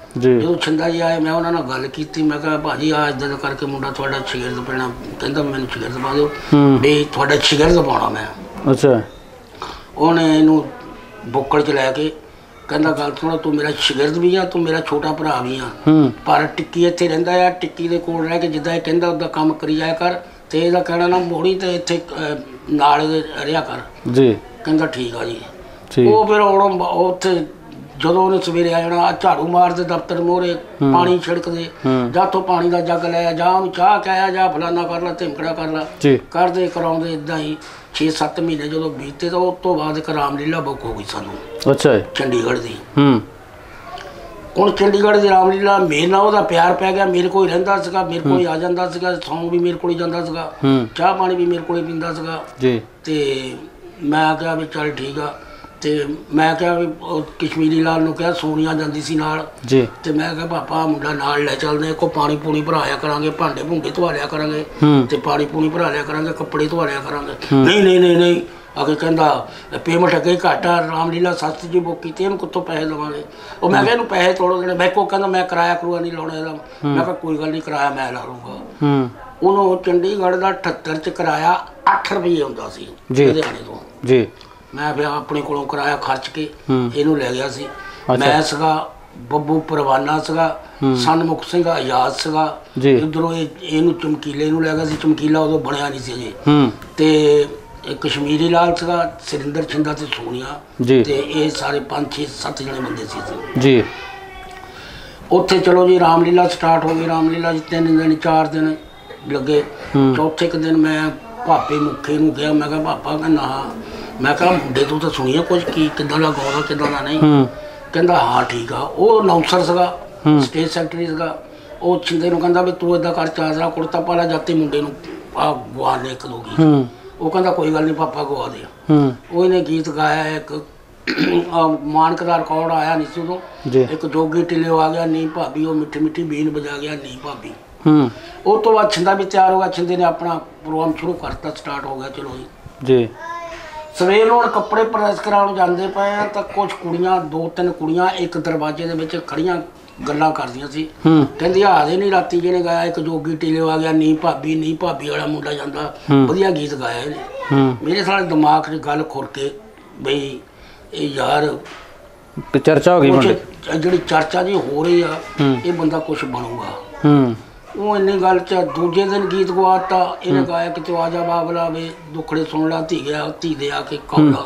ਜੀ ਜਦੋਂ ਛਿੰਦਾ ਜੀ ਆਏ ਮੈਂ ਉਹਨਾਂ ਨਾਲ ਗੱਲ ਕੀਤੀ, ਮੈਂ ਕਿਹਾ ਭਾਜੀ ਆ ਇੱਦਾਂ ਕਰਕੇ ਮੁੰਡਾ ਤੁਹਾਡਾ ਸ਼ਗਿਰਦ ਪੈਣਾ, ਕਹਿੰਦਾ ਮੈਨੂੰ ਸ਼ਗਿਰਦ ਪਾ ਦਿਓ ਵੀ ਤੁਹਾਡਾ ਸ਼ਗਿਰਦ ਪਾਉਣਾ ਮੈਂ। ਅੱਛਾ। ਉਹਨੇ ਇਹਨੂੰ ਬੁੱਕਲ 'ਚ ਲੈ ਕੇ ਕਹਿੰਦਾ ਗੱਲ ਸੁਣੋ, ਤੂੰ ਮੇਰਾ ਸ਼ਗਿਰਦ ਵੀ ਆ, ਤੂੰ ਮੇਰਾ ਛੋਟਾ ਭਰਾ ਵੀ ਆ, ਪਰ ਟਿੱਕੀ ਇੱਥੇ ਰਹਿੰਦਾ ਆ, ਟਿੱਕੀ ਦੇ ਕੋਲ ਰਹਿ ਕੇ ਜਿੱਦਾਂ ਇਹ ਕਹਿੰਦਾ ਉੱਦਾਂ ਕੰਮ ਕਰੀ ਜਾਇਆ ਕਰ, ਤੇ ਇਹਦਾ ਕਹਿਣਾ ਨਾ ਮੋੜੀ ਤੇ ਇੱਥੇ ਨਾਲ ਰਿਹਾ ਕਰ ਜੀ। ਕਹਿੰਦਾ ਠੀਕ ਆ ਜੀ। ਉਹ ਫਿਰ ਉੱਥੇ ਜਦੋਂ ਉਹਨੇ ਸਵੇਰੇ ਆ ਜਾਣਾ, ਝਾੜੂ ਮਾਰਦੇ ਦਫ਼ਤਰ ਮੋਹਰੇ, ਪਾਣੀ ਛਿੜਕਦੇ, ਜਾਂ ਤੋਂ ਪਾਣੀ ਦਾ ਜੱਗ ਲੈ, ਜਾਂ ਉਹਨੂੰ ਚਾਹ ਕਹਿਆ, ਜਾਂ ਫਲਾਨਾ ਕਰ ਲਾ, ਧਿਮਕੜਾ ਕਰ ਲਾ, ਕਰਦੇ ਕਰਾਉਂਦੇ ਇੱਦਾਂ ਹੀ 6-7 ਮਹੀਨੇ ਜਦੋਂ ਬੀਤੇ ਤਾਂ ਉਸ ਤੋਂ ਬਾਅਦ ਇੱਕ ਰਾਮਲੀਲਾ ਬੁੱਕ ਹੋ ਗਈ ਸਾਨੂੰ। ਅੱਛਾ। ਚੰਡੀਗੜ੍ਹ ਦੀ। ਹੁਣ ਚੰਡੀਗੜ੍ਹ ਦੀ ਰਾਮਲੀਲਾ ਮੇਰੇ ਨਾਲ ਉਹਦਾ ਪਿਆਰ ਪੈ ਗਿਆ, ਮੇਰੇ ਕੋਲ ਹੀ ਰਹਿੰਦਾ ਸੀਗਾ, ਮੇਰੇ ਕੋਲ ਹੀ ਆ ਜਾਂਦਾ ਸੀਗਾ, ਸੌਂਗ ਵੀ ਮੇਰੇ ਕੋਲ ਹੀ ਜਾਂਦਾ ਸੀਗਾ, ਚਾਹ ਪਾਣੀ ਵੀ ਮੇਰੇ ਕੋਲ ਹੀ ਪੀਂਦਾ ਸੀਗਾ ਜੀ। ਤੇ ਮੈਂ ਕਿਹਾ ਵੀ ਚੱਲ ਠੀਕ ਆ, ਤੇ ਮੈਂ ਕਿਹਾ ਵੀ ਕਸ਼ਮੀਰੀ ਲਾਲ ਨੂੰ ਕਿਹਾ, ਸੋਨੀਆ ਜਾਂਦੀ ਸੀ ਨਾਲ ਜੀ, ਤੇ ਮੈਂ ਕਿਹਾ ਪਾਪਾ ਮੁੰਡਾ ਨਾਲ ਲੈ ਚੱਲਦੇ, ਕੋ ਪਾਣੀ ਪੂਣੀ ਭਰਾਇਆ ਕਰਾਂਗੇ, ਭਾਂਡੇ ਭੁੰਡੇ ਧਵਾ ਲਿਆ ਕਰਾਂਗੇ, ਤੇ ਪਾਣੀ ਪੂਣੀ ਭਰਾ ਲਿਆ ਕਰਾਂਗੇ, ਕੱਪੜੇ ਧਵਾ ਲਿਆ ਕਰਾਂਗੇ। ਨਹੀਂ ਨਹੀਂ ਨਹੀਂ ਨਹੀਂ ਅਗੇ ਕਹਿੰਦਾ ਪੇਮੈਂਟ ਅੱਗੇ ਘੱਟ ਆ, ਰਾਮਲੀਲਾ ਸਸਤੀ ਜੀ ਬੁੱਕ ਕੀਤੀ, ਇਹਨੂੰ ਕਿੱਥੋਂ ਪੈਸੇ ਦੇਵਾਂਗੇ। ਉਹ ਮੈਂ ਕਿਹਾ ਇਹਨੂੰ ਪੈਸੇ ਤੋੜੋ ਦੇਣੇ, ਮੈਂ ਕੋ ਕਹਿੰਦਾ ਮੈਂ ਕਿਰਾਇਆ ਕਰੂਆ ਨਹੀਂ ਲਾਉਣਾ ਇਹਦਾ। ਮੈਂ ਕਿਹਾ ਕੋਈ ਗੱਲ ਨਹੀਂ, ਕਿਰਾਇਆ ਮੈਂ ਲਾ ਲੂੰਗਾ। ਉਹਨੂੰ ਚੰਡੀਗੜ੍ਹ ਦਾ 78 'ਚ ਕਿਰਾਇਆ 8 ਰੁਪਏ ਹੁੰਦਾ ਸੀ ਲੁਧਿਆਣੇ ਤੋਂ ਜੀ। ਮੈਂ ਫਿਰ ਆਪਣੇ ਕੋਲੋਂ ਕਿਰਾਇਆ ਖਰਚ ਕੇ ਇਹਨੂੰ ਲੈ ਗਿਆ ਸੀ। ਮੈਂ ਸੀਗਾ, ਬੱਬੂ ਪਰਵਾਨਾ ਸੀਗਾ, ਸਨਮੁਖ ਸਿੰਘ ਆਜ਼ਾਦ ਸੀਗਾ, ਇੱਧਰੋਂ ਇਹਨੂੰ ਚਮਕੀਲੇ ਨੂੰ ਲੈ ਗਿਆ ਸੀ। ਚਮਕੀਲਾ ਉਦੋਂ ਬਣਿਆ ਨਹੀਂ ਸੀ ਅਜੇ। ਤੇ ਕਸ਼ਮੀਰੀ ਲਾਲ ਸੀਗਾ, ਸੁਰਿੰਦਰ ਛਿੰਦਾ ਤੇ ਸੋਨੀਆ, ਤੇ ਇਹ ਸਾਰੇ 5-6-7 ਜਣੇ ਬੰਦੇ ਸੀ ਜੀ। ਉੱਥੇ ਚਲੋ ਜੀ ਰਾਮਲੀਲਾ ਸਟਾਰਟ ਹੋ ਗਈ। ਰਾਮਲੀਲਾ 3 ਦਿਨ 4 ਦਿਨ ਲੱਗੇ। ਚੌਥੇ ਕੁ ਦਿਨ ਮੈਂ ਭਾਪੇ ਮੁੱਖੇ ਨੂੰ ਕਿਹਾ, ਮੈਂ ਕਿਹਾ ਪਾਪਾ ਕਹਿੰਦਾ, ਮੈਂ ਕਿਹਾ ਮੁੰਡੇ ਤੋਂ ਤਾਂ ਸੁਣੀਏ ਕੁਝ, ਕੀ ਕਿੱਦਾਂ ਦਾ ਗਾਉਂਦਾ ਕਿੱਦਾਂ ਦਾ ਨਹੀਂ। ਕਹਿੰਦਾ ਹਾਂ ਠੀਕ ਆ। ਉਹ ਅਨਾਊਂਸਰ ਸੀਗਾ, ਸਟੇਜ ਸੈਕਟਰੀ ਸੀਗਾ। ਉਹ ਛਿੰਦੇ ਨੂੰ ਕਹਿੰਦਾ ਵੀ ਤੂੰ ਇੱਦਾਂ ਕਰ, ਚਾਦਰਾ ਕੁੜਤਾ ਪਾ ਲੈ, ਜਾਤੇ ਮੁੰਡੇ ਨੂੰ ਆ ਗਵਾ ਨੇ ਇੱਕ ਦੋ ਗੀਤ। ਉਹ ਕਹਿੰਦਾ ਕੋਈ ਗੱਲ ਨਹੀਂ ਪਾਪਾ ਗਵਾ ਦੇ। ਉਹ ਇਹਨੇ ਗੀਤ ਗਾਇਆ, ਇੱਕ ਮਾਨਕ ਦਾ ਰਿਕਾਰਡ ਆਇਆ ਨਹੀਂ ਸੀ ਉਦੋਂ, ਇੱਕ ਜੋਗੀ ਢਿੱਲੋਂ ਆ ਗਿਆ, ਨੀ ਭਾਬੀ ਉਹ ਮਿੱਠੀ ਮਿੱਠੀ ਬੀਨ ਵਜਾ ਗਿਆ, ਨੀ ਭਾਬੀ। ਉਹ ਤੋਂ ਬਾਅਦ ਛਿੰਦਾ ਵੀ ਤਿਆਰ ਹੋ ਗਿਆ। ਛਿੰਦੇ ਨੇ ਆਪਣਾ ਪ੍ਰੋਗਰਾਮ ਸ਼ੁਰੂ ਕਰਤਾ, ਸਟਾਰਟ ਹੋ ਗਿਆ। ਚਲੋ ਜੀ ਸਵੇਰ ਨੂੰ ਹੁਣ ਕੱਪੜੇ ਪ੍ਰੈਸ ਕਰਾਉਣ ਜਾਂਦੇ ਪਏ ਆ, ਤਾਂ ਕੁਝ ਕੁੜੀਆਂ, 2-3 ਕੁੜੀਆਂ ਇੱਕ ਦਰਵਾਜ਼ੇ ਦੇ ਵਿੱਚ ਖੜੀਆਂ ਗੱਲਾਂ ਕਰਦੀਆਂ ਸੀ। ਕਹਿੰਦੀ ਆਦੇ ਨਹੀਂ ਰਾਤੀ ਜਿਹਨੇ ਗਾਇਆ, ਇੱਕ ਜੋਗੀ ਢਿੱਲੋਂ ਆ ਗਿਆ, ਨੀ ਭਾਬੀ ਵਾਲਾ ਮੁੰਡਾ ਜਾਂਦਾ, ਵਧੀਆ ਗੀਤ ਗਾਇਆ ਇਹਨੇ। ਮੇਰੇ ਸਾਰੇ ਦਿਮਾਗ 'ਚ ਗੱਲ ਖੁਰ ਕੇ ਬਈ ਇਹ ਯਾਰ ਚਰਚਾ ਹੋ ਗਈ, ਜਿਹੜੀ ਚਰਚਾ ਜੀ ਹੋ ਰਹੀ ਆ, ਇਹ ਬੰਦਾ ਕੁਛ ਬਣੂਗਾ। ਉਹ ਇੰਨੀ ਗੱਲ 'ਚ ਦੂਜੇ ਦਿਨ ਗੀਤ ਗਵਾਤਾ ਇਹਨੇ ਗਾਇਆ, ਕਿਤੇ ਆਜਾ ਬਾਬਲਾ ਵੇ ਦੁੱਖੜੇ ਸੁਣ ਲਾ ਧੀ ਗਿਆ, ਧੀ ਦੇ ਆ ਕੇ ਕੌਲਾ।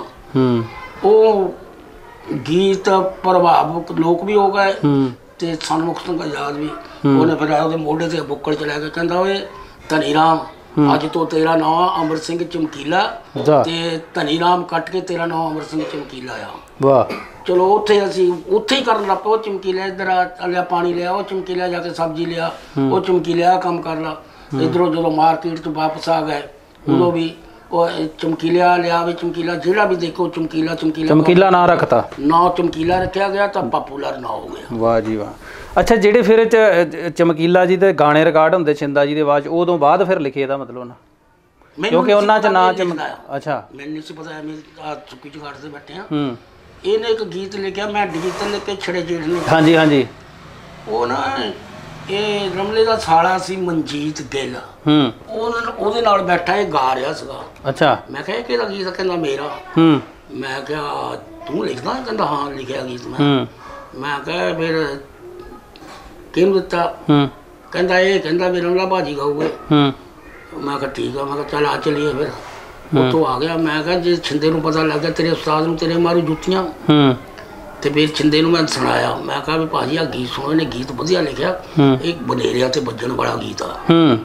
ਉਹ ਗੀਤ ਪ੍ਰਭਾਵਿਤ ਲੋਕ ਵੀ ਹੋ ਗਏ, ਤੇ ਸਨਮੁਖ ਸਿੰਘ ਆਜ਼ਾਦ ਵੀ। ਉਹਨੇ ਫਿਰ ਉਹਦੇ ਮੋਢੇ ਤੇ ਬੁੱਕਲ 'ਚ ਲੈ ਕੇ ਕਹਿੰਦਾ, ਓਏ ਧਨੀ ਰਾਮ, ਅੱਜ ਤੋਂ ਤੇਰਾ ਨਾਂ ਅਮਰ ਸਿੰਘ ਚਮਕੀਲਾ, ਤੇ ਧਨੀ ਰਾਮ ਕੱਟ ਕੇ ਤੇਰਾ ਨਾਂ ਅਮਰ ਸਿੰਘ ਚਮਕੀਲਾ ਆ। ਵਾਹ। ਚਲੋ ਉੱਥੇ ਅਸੀਂ ਉੱਥੇ ਹੀ ਕਰਨ ਲੱਗ ਪਏ। ਉਹ ਚਮਕੀਲਾ ਇੱਧਰ ਆ ਲਿਆ, ਪਾਣੀ ਲਿਆ, ਉਹ ਚਮਕੀਲਾ ਜਾ ਕੇ ਸਬਜ਼ੀ ਲਿਆ, ਉਹ ਚਮਕੀਲਾ ਕੰਮ ਕਰ ਲਾ। ਇੱਧਰੋਂ ਜਦੋਂ ਮਾਰਕੀਟ 'ਚ ਵਾਪਸ ਆ ਗਏ, ਉਦੋਂ ਵੀ ਉਹ ਚਮਕੀਲਾ ਲਿਆ, ਵੀ ਚਮਕੀਲਾ ਜਿਹੜਾ ਵੀ ਦੇਖੋ ਚਮਕੀਲਾ ਨਾਂ ਰੱਖਤਾ, ਨਾਂ ਚਮਕੀਲਾ ਰੱਖਿਆ ਗਿਆ, ਤਾਂ ਪਾਪੂਲਰ ਨਾਂ ਹੋ ਗਿਆ। ਵਾਹ ਜੀ ਵਾਹ। ਅੱਛਾ, ਜਿਹੜੇ ਫਿਰ ਚਮਕੀਲਾ ਜੀ ਦੇ ਗਾਣੇ ਰਿਕਾਰਡ ਹੁੰਦੇ ਛਿੰਦਾ ਜੀ ਦੇ ਆਵਾਜ਼, ਉਦੋਂ ਬਾਅਦ ਫਿਰ ਲਿਖੇ ਦਾ ਮਤਲਬ ਨਾ, ਕਿਉਂਕਿ ਉਹਨਾਂ 'ਚ ਨਾਂ ਅੱਛਾ ਮੈਨੂੰ ਨਹੀਂ ਸੀ ਪਤਾ, ਐਵੇਂ ਚੁੱਕੀ 'ਚ ਕੱਢਦੇ ਬੈਠੇ ਆ। ਇਹਨੇ ਇੱਕ ਗੀਤ ਲਿਖਿਆ, ਮੈਂ ਡਿਜੀਟਲ ਲਿਖ ਕੇ ਛੜੇ ਜੇੜ ਨੇ। ਹਾਂਜੀ ਹਾਂਜੀ। ਉਹ ਨਾ ਇਹ ਰਮਲੇ ਦਾ ਸਾਲਾ ਸੀ ਮਨਜੀਤ ਗਿੱਲ, ਉਹਦੇ ਨਾਲ ਬੈਠਾ ਇਹ ਗਾ ਰਿਹਾ ਸੀਗਾ। ਅੱਛਾ। ਮੈਂ ਕਿਹਾ ਕਿਹਦਾ ਗੀਤ? ਕਹਿੰਦਾ ਮੇਰਾ। ਮੈਂ ਕਿਹਾ ਤੂੰ ਲਿਖਦਾ? ਕਹਿੰਦਾ ਹਾਂ ਲਿਖਿਆ ਗੀਤ ਮੈਂ ਕਿਹਾ ਫਿਰ ਕਿਹਨੂੰ ਦਿੱਤਾ? ਕਹਿੰਦਾ ਇਹ ਕਹਿੰਦਾ ਵੀ ਰਮਲਾ ਭਾਜੀ ਗਾਊਗੇ। ਮੈਂ ਕਿਹਾ ਠੀਕ ਆ। ਮੈਂ ਕਿਹਾ ਚੱਲ ਆ ਚੱਲੀਏ। ਫਿਰ ਉੱਥੋਂ ਆ ਗਿਆ। ਮੈਂ ਕਿਹਾ ਜੇ ਛਿੰਦੇ ਨੂੰ ਪਤਾ ਲੱਗ ਗਿਆ ਤੇਰੇ ਉਸਤਾਦ ਨੂੰ, ਤੇਰੇ ਮਾਰੂ ਜੁੱਤੀਆਂ। ਤੇ ਫਿਰ ਛਿੰਦੇ ਨੂੰ ਮੈਂ ਸੁਣਾਇਆ। ਮੈਂ ਕਿਹਾ ਵੀ ਭਾਜੀ ਆ ਗੀਤ ਸੁਣੋ, ਇਹਨੇ ਗੀਤ ਵਧੀਆ ਲਿਖਿਆ, ਇਹ ਬਨੇਰਿਆਂ ਤੇ ਵੱਜਣ ਵਾਲਾ ਗੀਤ ਆ।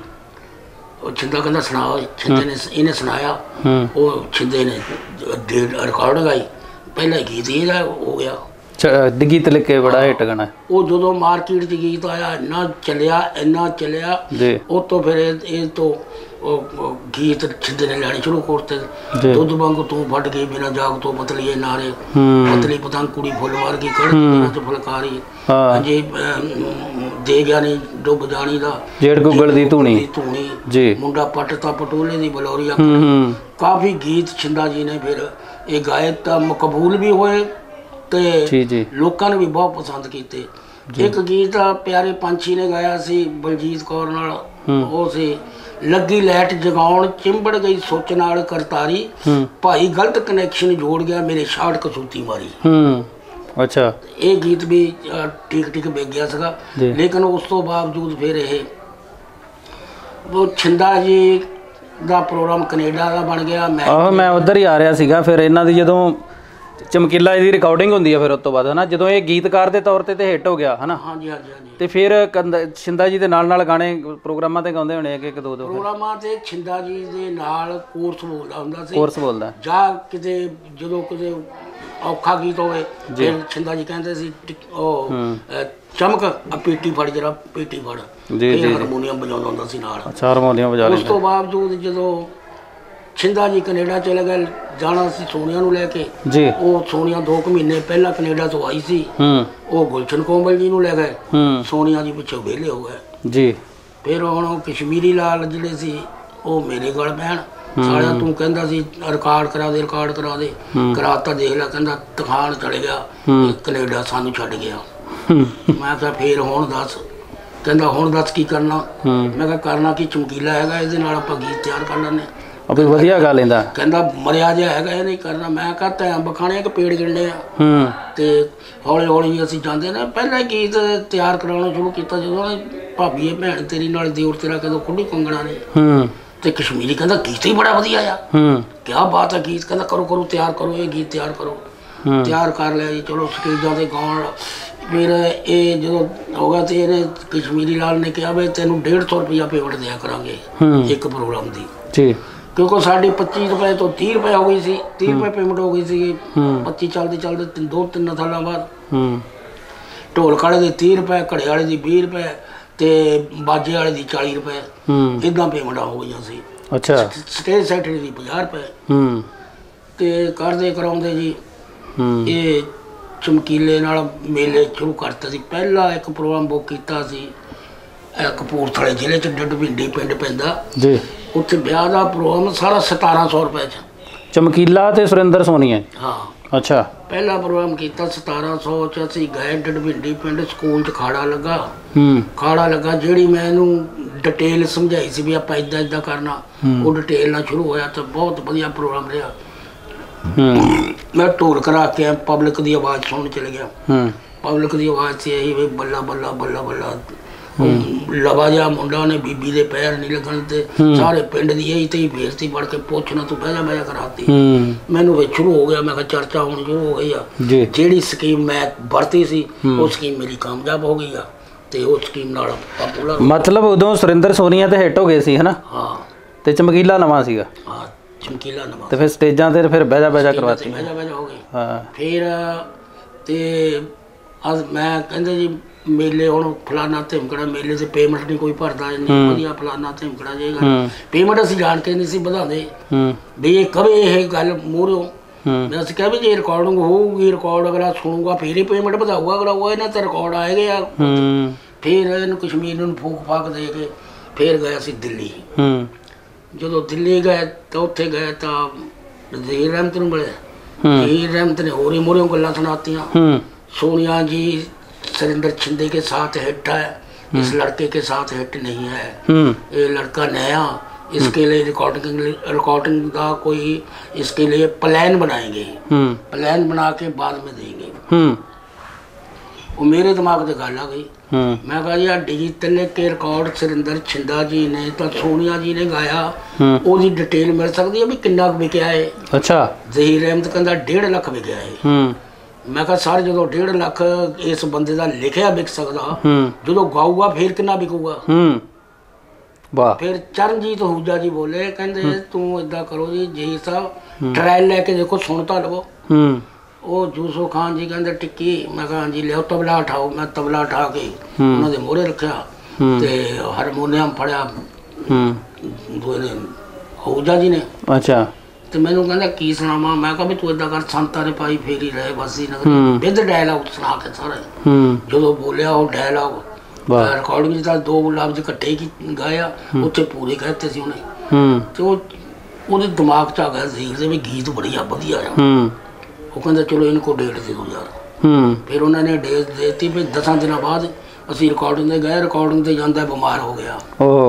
ਉਹ ਛਿੰਦਾ ਕਹਿੰਦਾ ਸੁਣਾਓ। ਛਿੰਦੇ ਨੇ ਇਹਨੇ ਸੁਣਾਇਆ। ਉਹ ਛਿੰਦੇ ਨੇ ਰਿਕਾਰਡ ਗਾਈ, ਪਹਿਲਾ ਗੀਤ ਇਹਦਾ ਹੋ ਗਿਆ। ਗੀਤ ਲਿਖ ਕੇ ਬੜਾ ਹਿੱਟ ਗਾਣਾ। ਉਹ ਜਦੋਂ ਮਾਰਕੀਟ 'ਚ ਗੀਤ ਆਇਆ, ਇੰਨਾ ਚੱਲਿਆ। ਉਹ ਤੋਂ ਫਿਰ ਇਹ ਤੋਂ ਉਹ ਗੀਤ ਛਿੰਦੇ ਨੇ ਲੈਣੇ ਸ਼ੁਰੂ ਕਰਤੇ। ਦੁੱਧ ਵਾਂਗੂ ਤੂੰ ਫਟ ਗਈ ਬਿਨਾਂ ਜਾਗ ਤੋਂ ਪਤਲੀਏ ਨਾਰੇ, ਪਤਲੀ ਪਤੰਗ ਕੁੜੀ ਫੁੱਲ ਵਰਗੀ ਕੜ੍ਹੀ ਚ ਫੁਲਕਾਰੀ, ਜੇ ਦੇ ਗਿਆ ਨਹੀਂ ਡੁੱਬ ਜਾਣੀ ਦਾ ਜੇੜ ਗੁੱਗਲ ਦੀ ਧੂਣੀ, ਮੁੰਡਾ ਪੱਟ ਤਾਂ ਪਟੋਲੇ ਦੀ ਬਲੌਰੀ। ਕਾਫੀ ਗੀਤ ਛਿੰਦਾ ਜੀ ਨੇ ਫਿਰ ਇਹ ਗਾਏ, ਤਾਂ ਮਕਬੂਲ ਵੀ ਹੋਏ ਤੇ ਲੋਕਾਂ ਨੇ ਵੀ ਬਹੁਤ ਪਸੰਦ ਕੀਤੇ। ਇੱਕ ਗੀਤ ਪਿਆਰੇ ਪੰਛੀ ਨੇ ਗਾਇਆ ਸੀ ਬਲਜੀਤ ਕੌਰ ਨਾਲ, ਉਹ ਸੀ ਲੱਗੀ ਲਾਈਟ ਜਗਾਉਣ ਚਿੰਬੜ ਗਈ ਸੋਚ ਨਾਲ ਕਰਤਾਰੀ, ਭਾਈ ਗਲਤ ਕਨੈਕਸ਼ਨ ਜੋੜ ਗਿਆ ਮੇਰੇ ਸ਼ਾਰਟ ਕਸੂਤੀ ਮਾਰੀ। ਅੱਛਾ, ਇਹ ਗੀਤ ਵੀ ਠੀਕ ਠੀਕ ਵਿਕ ਗਿਆ ਸੀਗਾ। ਲੇਕਿਨ ਉਸ ਤੋਂ ਬਾਵਜੂਦ ਫਿਰ ਇਹ ਉਹ ਛਿੰਦਾ ਜੀ ਦਾ ਪ੍ਰੋਗਰਾਮ ਕੈਨੇਡਾ ਦਾ ਬਣ ਗਿਆ। ਮੈਂ ਉੱਧਰ ਹੀ ਆ ਰਿਹਾ ਸੀਗਾ। ਫਿਰ ਇਹਨਾਂ ਦੀ ਜਦੋਂ ਚਮਕੀਲਾ ਇਹਦੀ ਰਿਕਾਰਡਿੰਗ ਹੁੰਦੀ ਹੈ, ਫਿਰ ਉਸ ਤੋਂ ਬਾਅਦ ਹਨਾ ਜਦੋਂ ਇਹ ਗੀਤਕਾਰ ਦੇ ਤੌਰ ਤੇ ਹਿੱਟ ਹੋ ਗਿਆ ਹਨਾ। ਹਾਂਜੀ ਹਾਂਜੀ ਹਾਂਜੀ। ਤੇ ਫਿਰ ਛਿੰਦਾ ਜੀ ਦੇ ਨਾਲ ਗਾਣੇ ਪ੍ਰੋਗਰਾਮਾਂ ਤੇ ਗਾਉਂਦੇ ਹੋਣੇ ਇੱਕ ਦੋ ਪ੍ਰੋਗਰਾਮਾਂ ਤੇ ਛਿੰਦਾ ਜੀ ਦੇ ਨਾਲ ਕੋਰਸ ਬੋਲਦਾ ਹੁੰਦਾ ਸੀ। ਕੋਰਸ ਬੋਲਦਾ ਜਾਂ ਕਿਤੇ ਜਦੋਂ ਕਿਤੇ ਔਖਾ ਗੀਤ ਹੋਵੇ ਫਿਰ ਛਿੰਦਾ ਜੀ ਕਹਿੰਦੇ ਸੀ ਉਹ ਚਮਕ ਆ ਪੇਟੀ ਫੜ, ਜਰਾ ਪੇਟੀ ਫੜ। ਜੀ ਹਾਰਮੋਨੀਅਮ ਵਜਾਉਂਦਾ ਹੁੰਦਾ ਸੀ ਨਾਲ। ਅੱਛਾ, ਹਾਰਮੋਨੀਅਮ ਵਜਾ ਲੈਂਦਾ। ਉਸ ਤੋਂ ਬਾਵਜੂਦ ਜਦੋਂ ਛਿੰਦਾ ਜੀ ਕੈਨੇਡਾ ਚਲੇ ਗਏ, ਜਾਣਾ ਸੀ ਸੋਨੀਆ ਨੂੰ ਲੈ ਕੇ ਜੀ। ਉਹ ਸੋਨੀਆ 2 ਮਹੀਨੇ ਪਹਿਲਾਂ ਕੈਨੇਡਾ ਤੋਂ ਆਈ ਸੀ। ਉਹ ਗੁਲਸ਼ਨ ਕੋਮਲ ਜੀ ਨੂੰ ਲੈ ਗਏ, ਸੋਨੀਆ ਜੀ ਪਿੱਛੇ ਵਿਹਲੇ ਹੋ ਗਏ ਜੀ। ਫਿਰ ਹੁਣ ਉਹ ਕਸ਼ਮੀਰੀ ਲਾਲ ਜਿਹੜੇ ਸੀ ਉਹ ਮੇਰੇ ਗਲ ਪੈਣ, ਸਾਲਿਆ ਤੂੰ ਕਹਿੰਦਾ ਸੀ ਰਿਕਾਰਡ ਕਰਾ ਦੇ ਕਰਾਤਾ, ਦੇਖ ਲੈ ਕਹਿੰਦਾ ਤਖਾਣ ਚਲੇ ਗਿਆ ਕੈਨੇਡਾ, ਸਾਨੂੰ ਛੱਡ ਗਿਆ। ਮੈਂ ਕਿਹਾ ਫੇਰ ਹੁਣ ਦੱਸ, ਕਹਿੰਦਾ ਹੁਣ ਦੱਸ ਕੀ ਕਰਨਾ। ਮੈਂ ਕਿਹਾ ਕਰਨਾ ਕੀ, ਚਮਕੀਲਾ ਹੈਗਾ ਇਹਦੇ ਨਾਲ ਆਪਾਂ ਗੀਤ ਤਿਆਰ ਕਰ ਲੈਂਦੇ ਹਾਂ। ਆਪਣੀ ਵਧੀਆ ਗੱਲ ਇਹਦਾ, ਕਹਿੰਦਾ ਮਰਿਆ ਜਿਹਾ ਹੈਗਾ ਇਹ ਨਹੀਂ ਕਰਨਾ। ਮੈਂ ਕਿਹਾ ਟਾਈਮ ਬਖਾਣੇ ਕਿ ਪੇੜ ਗਿਣਨੇ ਆ। ਤੇ ਹੌਲੀ ਹੌਲੀ ਅਸੀਂ ਜਾਂਦੇ ਨੇ। ਪਹਿਲਾਂ ਗੀਤ ਤਿਆਰ ਕਰਾਉਣਾ ਸ਼ੁਰੂ ਕੀਤਾ ਜਦੋਂ ਭਾਬੀਏ ਭੈਣ ਤੇਰੀ ਨਾਲ ਦਿਓਰ ਤੇਰਾ ਕਦੋਂ ਖੁੱਡੀ ਕੰਗਣਾ ਨੇ। ਤੇ ਕਸ਼ਮੀਰੀ ਕਹਿੰਦਾ ਗੀਤ ਹੀ ਬੜਾ ਵਧੀਆ ਆ, ਕਿਆ ਬਾਤ ਹੈ ਗੀਤ। ਕਹਿੰਦਾ ਕਰੋ ਤਿਆਰ ਕਰੋ, ਇਹ ਗੀਤ ਤਿਆਰ ਕਰੋ। ਤਿਆਰ ਕਰ ਲਿਆ ਜੀ। ਚਲੋ ਸਟੇਜਾਂ ਤੇ ਗਾਉਣ। ਫਿਰ ਇਹ ਜਦੋਂ ਹੋ ਗਿਆ ਤੇ ਇਹਨੇ ਕਸ਼ਮੀਰੀ ਲਾਲ ਨੇ ਕਿਹਾ ਵੀ ਤੈਨੂੰ 150 ਰੁਪਇਆ ਪੇਮੈਂਟ ਦਿਆ ਕਰਾਂਗੇ ਇੱਕ ਪ੍ਰੋਗਰਾਮ ਦੀ ਜੀ, ਕਿਉਂਕਿ ਸਾਡੀ 25 ਰੁਪਏ ਤੋਂ 30 ਰੁਪਏ ਹੋ ਗਈ ਸੀ। 30 ਰੁਪਏ ਪੇਮੈਂਟ ਹੋ ਗਈ ਸੀ। 25 ਚੱਲਦੇ 2-3 ਸਾਲਾਂ ਬਾਅਦ ਢੋਲਕ ਵਾਲੇ ਦੇ 30 ਰੁਪਏ, ਘੜੇ ਵਾਲੇ ਦੀ 20 ਰੁਪਏ ਤੇ ਬਾਜੇ ਵਾਲੇ ਦੀ 40 ਰੁਪਏ ਇੱਦਾਂ ਪੇਮੈਂਟਾਂ ਹੋ ਗਈਆਂ ਸੀ। ਅੱਛਾ, ਸਟੇਜ ਸੈਕਟਰੀ ਦੀ 50 ਰੁਪਏ ਤੇ ਕਰਦੇ ਕਰਾਉਂਦੇ ਜੀ। ਇਹ ਚਮਕੀਲੇ ਨਾਲ ਮੇਲੇ ਸ਼ੁਰੂ ਕਰਤਾ ਸੀ। ਪਹਿਲਾ ਇੱਕ ਪ੍ਰੋਗਰਾਮ ਬੁੱਕ ਕੀਤਾ ਸੀ ਕਪੂਰਥਲੇ ਜ਼ਿਲ੍ਹੇ 'ਚ, ਡੱਡਵਿੰਡੀ ਪਿੰਡ ਪੈਂਦਾ ਜੀ। ਉੱਥੇ ਵਿਆਹ ਦਾ ਪ੍ਰੋਗਰਾਮ ਸਾਰਾ 1700 ਰੁਪਏ 'ਚ। ਚਮਕੀਲਾ ਤੇ ਸੁਰਿੰਦਰ ਸੋਨੀਆ। ਹਾਂ, ਅੱਛਾ। ਪਹਿਲਾ ਪ੍ਰੋਗਰਾਮ ਕੀਤਾ 1700 'ਚ। ਅਸੀਂ ਗਏ ਡੱਡਵਿੰਡੀ ਪਿੰਡ, ਸਕੂਲ 'ਚ ਖਾੜਾ ਲੱਗਾ। ਜਿਹੜੀ ਮੈਂ ਇਹਨੂੰ ਡਿਟੇਲ ਸਮਝਾਈ ਸੀ ਵੀ ਆਪਾਂ ਇੱਦਾਂ ਇੱਦਾਂ ਕਰਨਾ, ਉਹ ਡਿਟੇਲ ਨਾਲ ਸ਼ੁਰੂ ਹੋਇਆ ਤੇ ਬਹੁਤ ਵਧੀਆ ਪ੍ਰੋਗਰਾਮ ਰਿਹਾ। ਮੈਂ ਢੋਲ ਕਰਾ ਕੇ ਪਬਲਿਕ ਦੀ ਆਵਾਜ਼ ਸੁਣਨ ਚਲੇ ਗਿਆ। ਪਬਲਿਕ ਦੀ ਆਵਾਜ਼ ਸੀ ਇਹੀ ਵੀ ਬੱਲਾ ਬੱਲਾ ਬੱਲਾ ਬੱਲਾ। ਲਵਾ ਜਿਹਾ ਮੁੰਡਾ, ਉਹਨੇ ਬੀਬੀ ਦੇ ਪੈਰ ਨਹੀਂ ਲੱਗਣ ਤੇ ਸਾਰੇ ਪਿੰਡ ਦੀ ਇਹੀ ਤੇ ਬੇਇੱਜ਼ਤੀ ਪੜ ਕੇ ਪੁੱਛਣਾ ਤੂੰ ਬਹਿ ਜਾ ਕਰਾਤੀ। ਮੈਨੂੰ ਵੀ ਸ਼ੁਰੂ ਹੋ ਗਿਆ। ਮੈਂ ਕਿਹਾ ਚਰਚਾ ਹੋਣੀ ਸ਼ੁਰੂ ਹੋ ਗਈ ਆ। ਜਿਹੜੀ ਸਕੀਮ ਮੈਂ ਵਰਤੀ ਸੀ ਉਹ ਸਕੀਮ ਮੇਰੀ ਕਾਮਯਾਬ ਹੋ ਗਈ ਆ ਤੇ ਉਹ ਸਕੀਮ ਨਾਲ ਪਾਪੂਲਰ। ਮਤਲਬ ਉਦੋਂ ਸੁਰਿੰਦਰ ਸੋਨੀਆ ਤੇ ਹਿੱਟ ਹੋ ਗਏ ਸੀ ਹਨਾ। ਹਾਂ, ਤੇ ਚਮਕੀਲਾ ਨਵਾਂ ਸੀਗਾ। ਹਾਂ, ਚਮਕੀਲਾ ਨਵਾਂ। ਤੇ ਫਿਰ ਸਟੇਜਾਂ ਤੇ ਫਿਰ ਬਹਿ ਜਾ ਕਰਵਾਤੀ। ਬਹਿ ਜਾ ਹੋ ਗਈ। ਹਾਂ, ਫਿਰ ਤੇ ਅੱਜ ਮੈਂ ਕਹਿੰਦੇ ਜੀ ਮੇਲੇ ਹੁਣ ਫਲਾਨਾ ਧਿਮਕੜਾ ਮੇਲੇ ਤੇ ਪੇਮੈਂਟ ਨਹੀਂ ਕੋਈ ਭਰਦਾ, ਇੰਨੀ ਵਧੀਆ ਫਲਾਨਾ ਧਿਮਕੜਾ ਜੇਗਾ। ਪੇਮੈਂਟ ਅਸੀਂ ਜਾਣ ਕੇ ਨਹੀਂ ਸੀ ਵਧਾਉਂਦੇ ਵੀ ਇਹ ਕਵੇ ਇਹ ਗੱਲ ਮੂਹਰੋਂ। ਮੈਂ ਅਸੀਂ ਕਿਹਾ ਵੀ ਜੇ ਰਿਕਾਰਡਿੰਗ ਹੋਊਗੀ, ਰਿਕਾਰਡ ਅਗਲਾ ਸੁਣੂਗਾ ਫਿਰ ਹੀ ਪੇਮੈਂਟ ਵਧਾਊਗਾ। ਅਗਲਾ ਉਹ ਇਹਨਾਂ ਤੇ ਰਿਕਾਰਡ ਆਏਗੇ ਯਾਰ। ਫਿਰ ਇਹਨੂੰ ਕਸ਼ਮੀਰ ਨੂੰ ਫੂਕ ਫਾਕ ਦੇ ਕੇ ਫਿਰ ਗਏ ਅਸੀਂ ਦਿੱਲੀ। ਜਦੋਂ ਦਿੱਲੀ ਗਏ ਤਾਂ ਉੱਥੇ ਗਏ ਤਾਂ ਜ਼ਹੀਰ ਰਹਿਮਤ ਨੂੰ ਮਿਲੇ। ਜ਼ਹੀਰ ਰਹਿਮਤ ਨੇ ਹੋਰ ਹੀ ਮੂਹਰੋਂ ਗੱਲਾਂ ਸੁਣਾਤੀਆਂ। सोनिया जी सुरेंद्र छिंदे के साथ हिट है, इस लड़के के साथ हिट नहीं है, ये लड़का नया, इसके लिए रिकॉर्डिंग का कोई इसके लिए प्लान बनाएंगे, प्लान बना के बाद में देंगे। वो मेरे दिमाग से गल आ गई। मैं कहा यार डिजिटल के रिकॉर्ड सुरेंद्र छिंदा जी ने तो सोनिया जी ने गाया, ਉਹਦੀ डिटेल मिल सकती है भी किन्ना विकया है। अच्छा, ਜ਼ਹੀਰ ਅਹਿਮਦ ਕਹਿੰਦਾ 1.5 ਲੱਖ ਵਿਕਿਆ ਹੈ। ਮੈਂ ਕਿਹਾ ਸਰ ਜਦੋਂ 1.5 ਲੱਖ ਇਸ ਬੰਦੇ ਦਾ ਲਿਖਿਆ ਵਿਕ ਸਕਦਾ, ਜਦੋਂ ਗਾਊਗਾ ਫਿਰ ਕਿੰਨਾ ਵਿਕੂਗਾ। ਵਾਹ। ਫਿਰ ਚਰਨਜੀਤ ਹੂਜਾ ਜੀ ਬੋਲੇ, ਕਹਿੰਦੇ ਤੂੰ ਇਦਾਂ ਕਰੋ ਜੀ ਜੀ ਸਾਹਿਬ ਟਰਾਇਲ ਲੈ ਕੇ ਦੇਖੋ, ਸੁਣ ਤਾਂ ਲਵੋ। ਉਹ ਯੂਸਫ ਖਾਨ ਜੀ ਕਹਿੰਦੇ ਟਿੱਕੀ। ਮੈਂ ਕਿਹਾ ਹਾਂਜੀ ਲਿਆਓ ਤਬਲਾ ਉਠਾਓ। ਮੈਂ ਤਬਲਾ ਉਠਾ ਕੇ ਉਹਨਾਂ ਦੇ ਮੋਹਰੇ ਰੱਖਿਆ ਤੇ ਹਾਰਮੋਨੀਅਮ ਫੜਿਆ ਹੂਜਾ ਜੀ ਨੇ। ਅੱਛਾ। ਤੇ ਮੈਨੂੰ ਕਹਿੰਦਾ ਕੀ ਸੁਣਾਵਾਂ। ਮੈਂ ਕਿਹਾ ਵੀ ਤੂੰ ਏਦਾਂ ਕਰ, ਸੰਤਾਂ ਨੇ ਪਾਈ ਫੇਰੀ ਰਹੇ ਬਾਸੀ ਨਗਰੀ ਵਿਦ ਡਾਇਲੌਗ ਸੁਣਾ ਕੇ ਸਾਰਾ। ਜਦੋਂ ਬੋਲਿਆ ਉਹ ਡਾਇਲੌਗ ਰਿਕਾਰਡਿੰਗ 'ਚ ਤਾਂ 2 ਲਫ਼ਜ਼ ਇਕੱਠੇ ਹੀ ਗਾਇਆ, ਉੱਥੇ ਪੂਰੇ ਕਹਿਤੇ ਸੀ ਉਹਨੇ। ਤੇ ਉਹ ਉਹਦੇ ਦਿਮਾਗ 'ਚ ਆ ਗਿਆ ਜ਼ਹੀਰ ਦੇ ਵੀ ਗੀਤ ਬੜੀਆ ਵਧੀਆ ਆ। ਉਹ ਕਹਿੰਦਾ ਚਲੋ ਇਹਨੂੰ ਕੋ 1.5 ਦੇ ਦਿਓ ਯਾਰ। ਫਿਰ ਉਹਨਾਂ ਨੇ ਡੇਟ ਦੇ ਦਿੱਤੀ ਵੀ 10 ਦਿਨਾਂ ਬਾਅਦ ਅਸੀਂ ਰਿਕਾਰਡਿੰਗ 'ਤੇ ਗਏ। ਰਿਕਾਰਡਿੰਗ 'ਤੇ ਜਾਂਦਾ ਬਿਮਾਰ ਹੋ ਗਿਆ।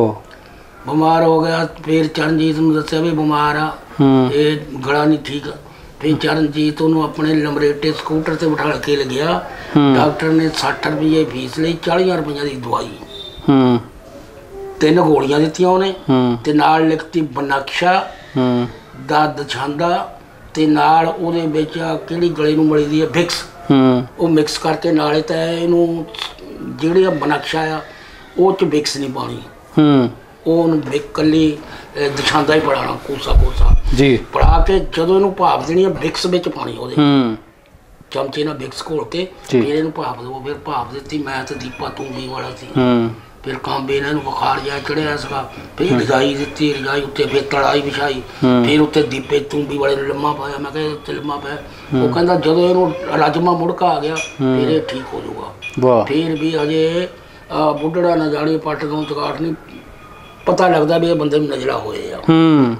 ਬਿਮਾਰ ਹੋ ਗਿਆ। ਫਿਰ ਚਰਨਜੀਤ ਨੂੰ ਦੱਸਿਆ ਵੀ ਬਿਮਾਰ ਆ, ਇਹ ਗਲਾ ਨਹੀਂ ਠੀਕ। ਫਿਰ ਚਰਨਜੀਤ ਉਹਨੂੰ ਆਪਣੇ ਲੰਬਰੇਟੇ ਸਕੂਟਰ 'ਤੇ ਬਿਠਾ ਕੇ ਲੱਗਿਆ। ਡਾਕਟਰ ਨੇ 60 ਰੁਪਏ ਫੀਸ ਲਈ, 40 ਰੁਪਈਆਂ ਦੀ ਦਵਾਈ, 3 ਗੋਲੀਆਂ ਦਿੱਤੀਆਂ ਉਹਨੇ, ਤੇ ਨਾਲ ਲਿਖਤੀ ਬਨਕਸ਼ਾ ਦਾ ਦਛਾਂਦਾ, ਤੇ ਨਾਲ ਉਹਦੇ ਵਿੱਚ ਕਿਹੜੀ ਗਲੇ ਨੂੰ ਮਲੀ ਦੀ ਹੈ ਵਿਕਸ, ਉਹ ਮਿਕਸ ਕਰਕੇ ਨਾਲੇ ਤਾਂ ਇਹਨੂੰ ਜਿਹੜੀ ਬਨਕਸ਼ਾ ਆ ਉਹ 'ਚ ਵਿਕਸ ਨਹੀਂ ਪਾਉਣੀ, ਉਹਨੂੰ ਇਕੱਲੀ ਦਛਾਂਦਾ ਹੀ ਪੜਾਉਣਾ, ਕੋਸਾ ਕੋਸਾ ਜੀ ਪੜਾ ਕੇ ਜਦੋਂ ਇਹਨੂੰ ਭਾਪ ਦੇਣੀ ਆ ਵਿਕਸ ਵਿੱਚ ਪਾਣੀ ਉਹਦੇ ਚਮਚੇ ਨਾਲ ਵਿਕਸ ਘੋਲ ਕੇ ਫਿਰ ਇਹਨੂੰ ਭਾਪ ਦੇਵੋ। ਫਿਰ ਭਾਪ ਦਿੱਤੀ। ਮੈਂ ਤੇ ਦੀਪਾ ਤੂੰਬੀ ਵਾਲਾ ਸੀ। ਫਿਰ ਕਾਂਬੇ ਇਹਨਾਂ ਨੂੰ ਬੁਖਾਰ ਜਿਹਾ ਚੜਿਆ ਸੀਗਾ। ਫਿਰ ਰਜਾਈ ਦਿੱਤੀ, ਰਜਾਈ ਉੱਤੇ ਫਿਰ ਤੜਾਈ ਵਿਛਾਈ, ਫਿਰ ਉੱਤੇ ਦੀਪੇ ਤੂੰਬੀ ਵਾਲੇ ਨੂੰ ਲੰਮਾ ਪਾਇਆ। ਮੈਂ ਕਿਹਾ ਉੱਤੇ ਲੰਮਾ ਪਾਇਆ। ਉਹ ਕਹਿੰਦਾ ਜਦੋਂ ਇਹਨੂੰ ਰਾਜਮਾ ਮੁੜਕਾ ਆ ਗਿਆ ਫਿਰ ਇਹ ਠੀਕ ਹੋ ਜਾਊਗਾ। ਫਿਰ ਵੀ ਅਜੇ ਬੁੱਢੜਾ ਨਾ ਜਾਣੀ ਪੱਟ ਤੋਂ ਚਗਾਟ ਨਹੀਂ ਪਤਾ ਲੱਗਦਾ ਵੀ ਇਹ ਬੰਦੇ ਨੂੰ ਨਜ਼ਲਾ ਹੋਏ ਆ।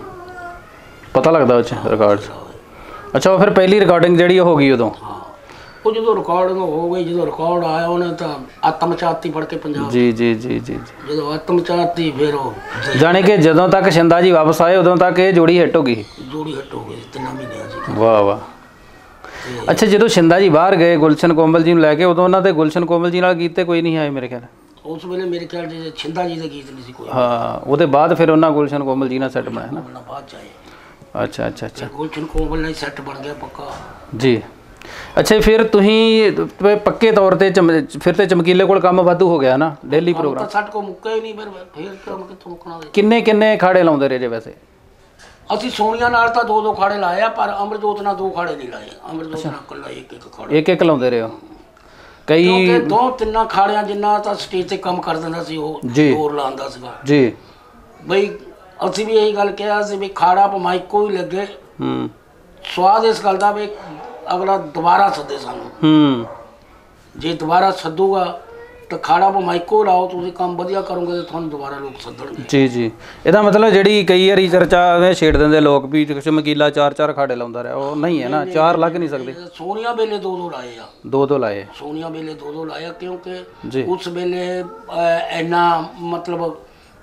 ਪਤਾ ਲੱਗਦਾ ਉਹ 'ਚ ਰਿਕਾਰਡ। ਅੱਛਾ, ਉਹ ਫਿਰ ਪਹਿਲੀ ਰਿਕਾਰਡਿੰਗ ਜਿਹੜੀ ਹੋ ਗਈ ਉਦੋਂ? ਉਹ ਜਦੋਂ ਰਿਕਾਰਡਿੰਗ ਹੋ ਗਈ, ਜਦੋਂ ਰਿਕਾਰਡ ਆਇਆ ਉਹਨੇ ਤਾਂ ਆਤਮ ਚਾਤੀ ਫੜ ਕੇ ਪੰਜਾਬ। ਜੀ ਜੀ ਜੀ ਜੀ ਜਦੋਂ ਆਤਮ ਚਾਤੀ ਫਿਰ ਉਹ ਜਾਣੀ ਕਿ ਜਦੋਂ ਤੱਕ ਸ਼ਿੰਦਾ ਜੀ ਵਾਪਸ ਆਏ ਉਦੋਂ ਤੱਕ ਇਹ ਜੋੜੀ ਹਿੱਟ ਹੋ ਗਈ। ਜੋੜੀ ਹਿੱਟ ਹੋ ਗਈ 3 ਮਹੀਨਿਆਂ ਦੀ। ਵਾਹ ਵਾਹ। ਅੱਛਾ, ਜਦੋਂ ਸ਼ਿੰਦਾ ਜੀ ਬਾਹਰ ਗਏ ਗੁਲਸ਼ਨ ਕੋਮਲ ਜੀ ਨੂੰ ਲੈ ਕੇ, ਉਦੋਂ ਉਹਨਾਂ ਦੇ ਗੁਲਸ਼ਨ ਕੋਮਲ ਜੀ ਨਾਲ ਗੀਤ ਤੇ ਕੋਈ ਨਹੀਂ ਆਏ ਮੇਰੇ ਖਿਆਲ? ਉਸ ਵੇਲੇ ਮੇਰੇ ਖਿਆਲ ਚ ਸ਼ਿੰਦਾ ਜੀ ਦੇ ਗੀਤ ਨਹੀਂ ਸੀ ਕੋਈ। ਹਾਂ, ਉਹਦੇ ਬਾਅਦ ਫਿਰ ਉਹਨਾਂ ਗੁਲਸ਼ਨ ਕੋਮਲ ਜੀ ਨਾਲ ਸੈੱਟ ਬਣਾਇਆ ਨਾ? ਬਾਅਦ ਚ ਆਏ। ਅੱਛਾ ਅੱਛਾ ਅੱਛਾ, ਗੁਲਸ਼ਨ ਕੋਮਲ ਨਾਲ ਸੈੱਟ ਬਣ ਗਿਆ ਪੱਕਾ ਜੀ। ਅੱਛਾ, ਫਿਰ ਤੁਸੀਂ ਪੱਕੇ ਤੌਰ ਤੇ ਫਿਰ ਤੇ ਚਮਕੀਲੇ ਕੋਲ ਕੰਮ ਵਾਧੂ ਹੋ ਗਿਆ ਨਾ, ਡੇਲੀ ਪ੍ਰੋਗਰਾਮ? ਸਾਡੇ ਕੋਲ ਮੁੱਕਾ ਹੀ ਨਹੀਂ। ਫਿਰ ਕੰਮ ਕਿੱਥੋਂ ਮੁੱਕਣਾ? ਕਿੰਨੇ ਖਾੜੇ ਲਾਉਂਦੇ ਰਹੇ ਜੇ ਵੈਸੇ? ਅਸੀਂ ਸੋਨੀਆ ਨਾਲ ਤਾਂ 2 ਖਾੜੇ ਲਾਏ ਆ, ਪਰ ਅਮਰਜੋਤ ਨਾਲ 2 ਖਾੜੇ ਨਹੀਂ ਲਾਏ। ਅਮਰਜੋਤ ਨਾਲ ਇਕੱਲਾ 1 ਖਾੜਾ, ਇੱਕ ਲਾਉਂਦੇ ਰਹੇ ਹੋ। ਕਈ 2-3 ਖਾੜਿਆਂ ਜਿੰਨਾ ਤਾਂ ਸਟੇਜ ਤੇ ਕੰਮ ਕਰ ਦਿੰਦਾ ਸੀ ਉਹ ਜ਼ੋਰ ਲਾਉਂਦਾ ਸੀਗਾ ਜੀ। ਬਈ ਅਸੀਂ ਵੀ ਇਹੀ ਗੱਲ ਕਿਹਾ ਸੀ ਵੀ ਖਾੜਾ ਭਾਵੇਂ ਇੱਕੋ ਹੀ ਲੱਗੇ, ਸਵਾਦ ਇਸ ਗੱਲ ਦਾ ਵੀ ਅਗਲਾ ਦੁਬਾਰਾ ਸੱਦੇ ਸਾਨੂੰ। ਜੇ ਦੁਬਾਰਾ ਸੱਦੂਗਾ ਤਾਂ ਖਾੜਾ ਭਾਵੇਂ ਇੱਕੋ ਲਾਓ, ਤੁਸੀਂ ਕੰਮ ਵਧੀਆ ਕਰੋਗੇ ਤਾਂ ਤੁਹਾਨੂੰ ਦੁਬਾਰਾ ਲੋਕ ਸੱਦਣਗੇ। ਜੀ ਜੀ, ਇਹਦਾ ਮਤਲਬ ਜਿਹੜੀ ਕਈ ਵਾਰੀ ਚਰਚਾ ਛੇੜ ਦਿੰਦੇ ਲੋਕ ਵੀ ਚਮਕੀਲਾ 4 ਖਾੜੇ ਲਾਉਂਦਾ ਰਿਹਾ, ਉਹ ਨਹੀਂ ਹੈ ਨਾ? 4 ਲੱਗ ਨਹੀਂ ਸਕਦੇ। ਸੋਨੀਆ ਵੇਲੇ 2 ਲਾਏ ਆ। 2 ਲਾਏ? ਸੋਨੀਆ ਵੇਲੇ 2 ਲਾਏ ਆ, ਕਿਉਂਕਿ ਉਸ ਵੇਲੇ ਇੰਨਾ ਮਤਲਬ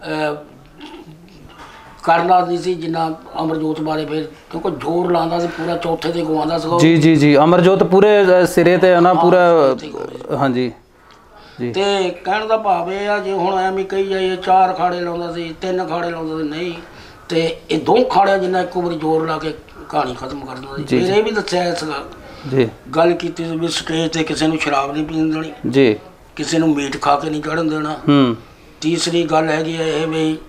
ਕਰਨਾ ਨਹੀਂ ਸੀ ਜਿੰਨਾ ਅਮਰਜੋਤ ਬਾਰੇ। ਫਿਰ ਕਿਉਂਕਿ ਜ਼ੋਰ ਲਾਉਂਦਾ ਸੀ ਪੂਰਾ, ਚੌਥੇ ਤੇ ਗਵਾਉਂਦਾ ਸੀਗਾ। ਜੀ ਜੀ ਜੀ, ਅਮਰਜੋਤ ਪੂਰੇ ਸਿਰੇ ਤੇ ਨਾ ਪੂਰਾ। ਹਾਂਜੀ ਜੀ। ਤੇ ਕਹਿਣ ਦਾ ਭਾਵ ਇਹ ਆ, ਜੇ ਹੁਣ ਐਵੇਂ ਕਹੀ ਜਾਈਏ 4 ਖਾੜੇ ਲਾਉਂਦਾ ਸੀ, 3 ਖਾੜੇ ਲਾਉਂਦਾ ਸੀ, ਨਹੀਂ ਤੇ ਇਹ 2 ਖਾੜਿਆਂ ਜਿੰਨਾ ਇੱਕੋ ਵਾਰੀ ਜ਼ੋਰ ਲਾ ਕੇ ਕਹਾਣੀ ਖਤਮ ਕਰ ਦਿੰਦਾ ਸੀ। ਫਿਰ ਇਹ ਵੀ ਦੱਸਿਆ ਸੀਗਾ ਜੀ, ਗੱਲ ਕੀਤੀ ਸੀ ਵੀ ਸਟੇਜ ਤੇ ਕਿਸੇ ਨੂੰ ਸ਼ਰਾਬ ਨਹੀਂ ਪੀਣ ਦੇਣੀ ਜੀ, ਕਿਸੇ ਨੂੰ ਮੀਟ ਖਾ ਕੇ ਨਹੀਂ ਚੜ੍ਹਨ ਦੇਣਾ। ਤੀਸਰੀ ਗੱਲ ਹੈਗੀ ਹੈ ਇਹ ਵੀ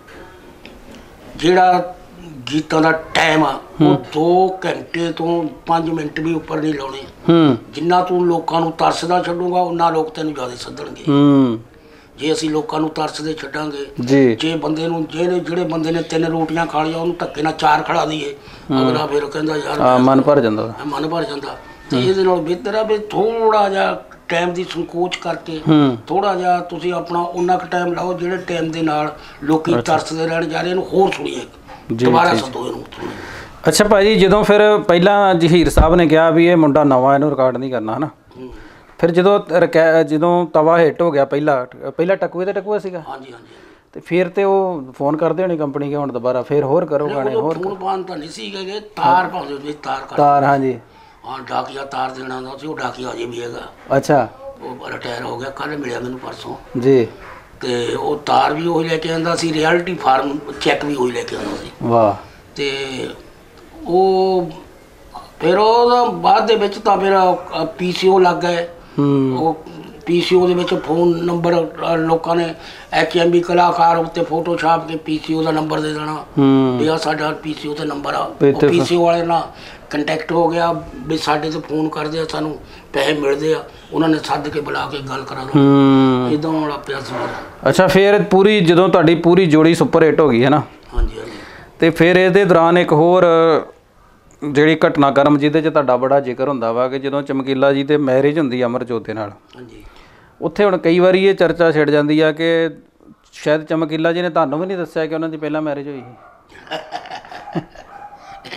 ਜਿਹੜਾ ਗੀਤਾਂ ਦਾ ਟਾਈਮ ਆ ਉਹ 2 ਘੰਟੇ ਤੋਂ 5 ਮਿੰਟ ਵੀ ਉੱਪਰ ਨਹੀਂ ਲਾਉਣੇ। ਜਿੰਨਾ ਤੂੰ ਲੋਕਾਂ ਨੂੰ ਤਰਸਦਾ ਛੱਡੂਗਾ ਉਹਨਾਂ ਲੋਕ ਤੈਨੂੰ ਜ਼ਿਆਦਾ ਸੱਦਣਗੇ। ਜੇ ਅਸੀਂ ਲੋਕਾਂ ਨੂੰ ਤਰਸਦੇ ਛੱਡਾਂਗੇ, ਜੇ ਬੰਦੇ ਨੂੰ ਜਿਹੜੇ ਬੰਦੇ ਨੇ 3 ਰੋਟੀਆਂ ਖਾ ਲਈਆਂ ਉਹਨੂੰ ਧੱਕੇ ਨਾਲ 4 ਖੜਾ ਦਈਏ, ਅਗਲਾ ਫਿਰ ਕਹਿੰਦਾ ਯਾਰ ਮਨ ਭਰ ਜਾਂਦਾ। ਤੇ ਇਹਦੇ ਨਾਲ ਬਿਹਤਰ ਆ ਵੀ ਥੋੜਾ ਜਿਹਾ ਟਾਈਮ ਦੀ ਸੰਕੋਚ ਕਰਕੇ ਥੋੜਾ ਜਿਹਾ ਤੁਸੀਂ ਆਪਣਾ ਉਨਾ ਕੁ ਟਾਈਮ ਲਾਓ ਜਿਹੜੇ ਟਾਈਮ ਦੇ ਨਾਲ ਲੋਕੀ ਤਰਸਦੇ ਰਹਿਣ ਜਾ ਰਹੇ, ਇਹਨੂੰ ਹੋਰ ਸੁਣੀਏ, ਦੁਬਾਰਾ ਸੱਦੋ ਇਹਨੂੰ। ਅੱਛਾ ਭਾਜੀ, ਜਦੋਂ ਫਿਰ ਪਹਿਲਾਂ ਜਹੀਰ ਸਾਹਿਬ ਨੇ ਕਿਹਾ ਵੀ ਇਹ ਮੁੰਡਾ ਨਵਾਂ, ਇਹਨੂੰ ਰਿਕਾਰਡ ਨਹੀਂ ਕਰਨਾ, ਹੈ ਨਾ? ਫਿਰ ਜਦੋਂ ਤਵਾ ਹਿੱਟ ਹੋ ਗਿਆ ਪਹਿਲਾ ਟਕੂਏ ਤੇ ਟਕੂਆ ਸੀਗਾ। ਹਾਂਜੀ ਹਾਂਜੀ। ਤੇ ਫਿਰ ਤੇ ਉਹ ਫੋਨ ਕਰਦੇ ਹੋਣੇ ਕੰਪਨੀ ਕੇ ਹੁਣ ਦੁਬਾਰਾ ਫਿਰ ਹੋਰ ਕਰੋ ਗਾਣੇ? ਹੋਰ ਫੋਨ ਫਾਨ ਤਾਂ ਨਹੀਂ ਸੀਗੇ, ਤਾਰ ਪਾਉਂਦੇ ਵਿੱਚ ਤਾਰ। ਹਾਂਜੀ ਹਾਂ, ਡਾਕੀਆ ਤਾਰ ਦੇਣਾ ਹੁੰਦਾ ਸੀ, ਉਹ ਡਾਕੀਆ ਅਜੇ ਵੀ ਹੈਗਾ। ਅੱਛਾ, ਉਹ ਰਿਟਾਇਰ ਹੋ ਗਿਆ, ਕੱਲ੍ਹ ਮਿਲਿਆ ਮੈਨੂੰ ਪਰਸੋਂ ਜੀ। ਤੇ ਉਹ ਤਾਰ ਵੀ ਉਹੀ ਲੈ ਕੇ ਆਉਂਦਾ ਸੀ, ਰਿਐਲਿਟੀ ਫਾਰਮ ਚੈੱਕ ਵੀ ਉਹੀ ਲੈ ਕੇ ਆਉਂਦਾ ਸੀ। ਵਾਹ। ਤੇ ਉਹ ਫਿਰ ਉਹਦਾ ਬਾਅਦ ਦੇ ਵਿੱਚ ਤਾਂ ਫਿਰ PCO ਲੱਗ ਗਏ। ਉਹ PCO ਦੇ ਵਿੱਚ ਫੋਨ ਨੰਬਰ ਲੋਕਾਂ ਨੇ HMB ਕਲਾਕਾਰ ਉੱਤੇ ਫੋਟੋ ਛਾਪ ਕੇ PCO ਦਾ ਨੰਬਰ ਦੇ ਦੇਣਾ ਵੀ ਆਹ ਸਾਡਾ PCO ਤੇ ਨੰਬਰ ਆ। ਉਹ PCO ਵਾਲੇ ਨਾਲ ਕੰਟੈਕਟ ਹੋ ਗਿਆ ਵੀ ਸਾਡੇ ਤੇ ਫੋਨ ਕਰਦੇ ਆ, ਸਾਨੂੰ ਪੈਸੇ ਮਿਲਦੇ ਆ, ਉਹਨਾਂ ਨੇ ਸੱਦ ਕੇ ਬੁਲਾ ਕੇ ਗੱਲ ਕਰਾ ਲਓ। ਇੱਦਾਂ ਵਾਲਾ ਪਿਆ ਸੀ। ਅੱਛਾ, ਫਿਰ ਜਦੋਂ ਤੁਹਾਡੀ ਪੂਰੀ ਜੋੜੀ ਸੁਪਰ ਹਿੱਟ ਹੋ ਗਈ ਹੈ ਨਾ? ਹਾਂਜੀ ਹਾਂਜੀ। ਤੇ ਫਿਰ ਇਹਦੇ ਦੌਰਾਨ ਇੱਕ ਹੋਰ ਜਿਹੜੀ ਘਟਨਾਕ੍ਰਮ ਜਿਹਦੇ 'ਚ ਤੁਹਾਡਾ ਬੜਾ ਜ਼ਿਕਰ ਹੁੰਦਾ ਵਾ ਕਿ ਜਦੋਂ ਚਮਕੀਲਾ ਜੀ ਤੇ ਮੈਰਿਜ ਹੁੰਦੀ ਅਮਰਜੋਤ ਦੇ ਨਾਲ। ਹਾਂਜੀ। ਉੱਥੇ ਹੁਣ ਕਈ ਵਾਰੀ ਇਹ ਚਰਚਾ ਛਿੜ ਜਾਂਦੀ ਆ ਕਿ ਸ਼ਾਇਦ ਚਮਕੀਲਾ ਜੀ ਨੇ ਤੁਹਾਨੂੰ ਵੀ ਨਹੀਂ ਦੱਸਿਆ ਕਿ ਉਹਨਾਂ ਦੀ ਪਹਿਲਾਂ ਮੈਰਿਜ ਹੋਈ ਸੀ।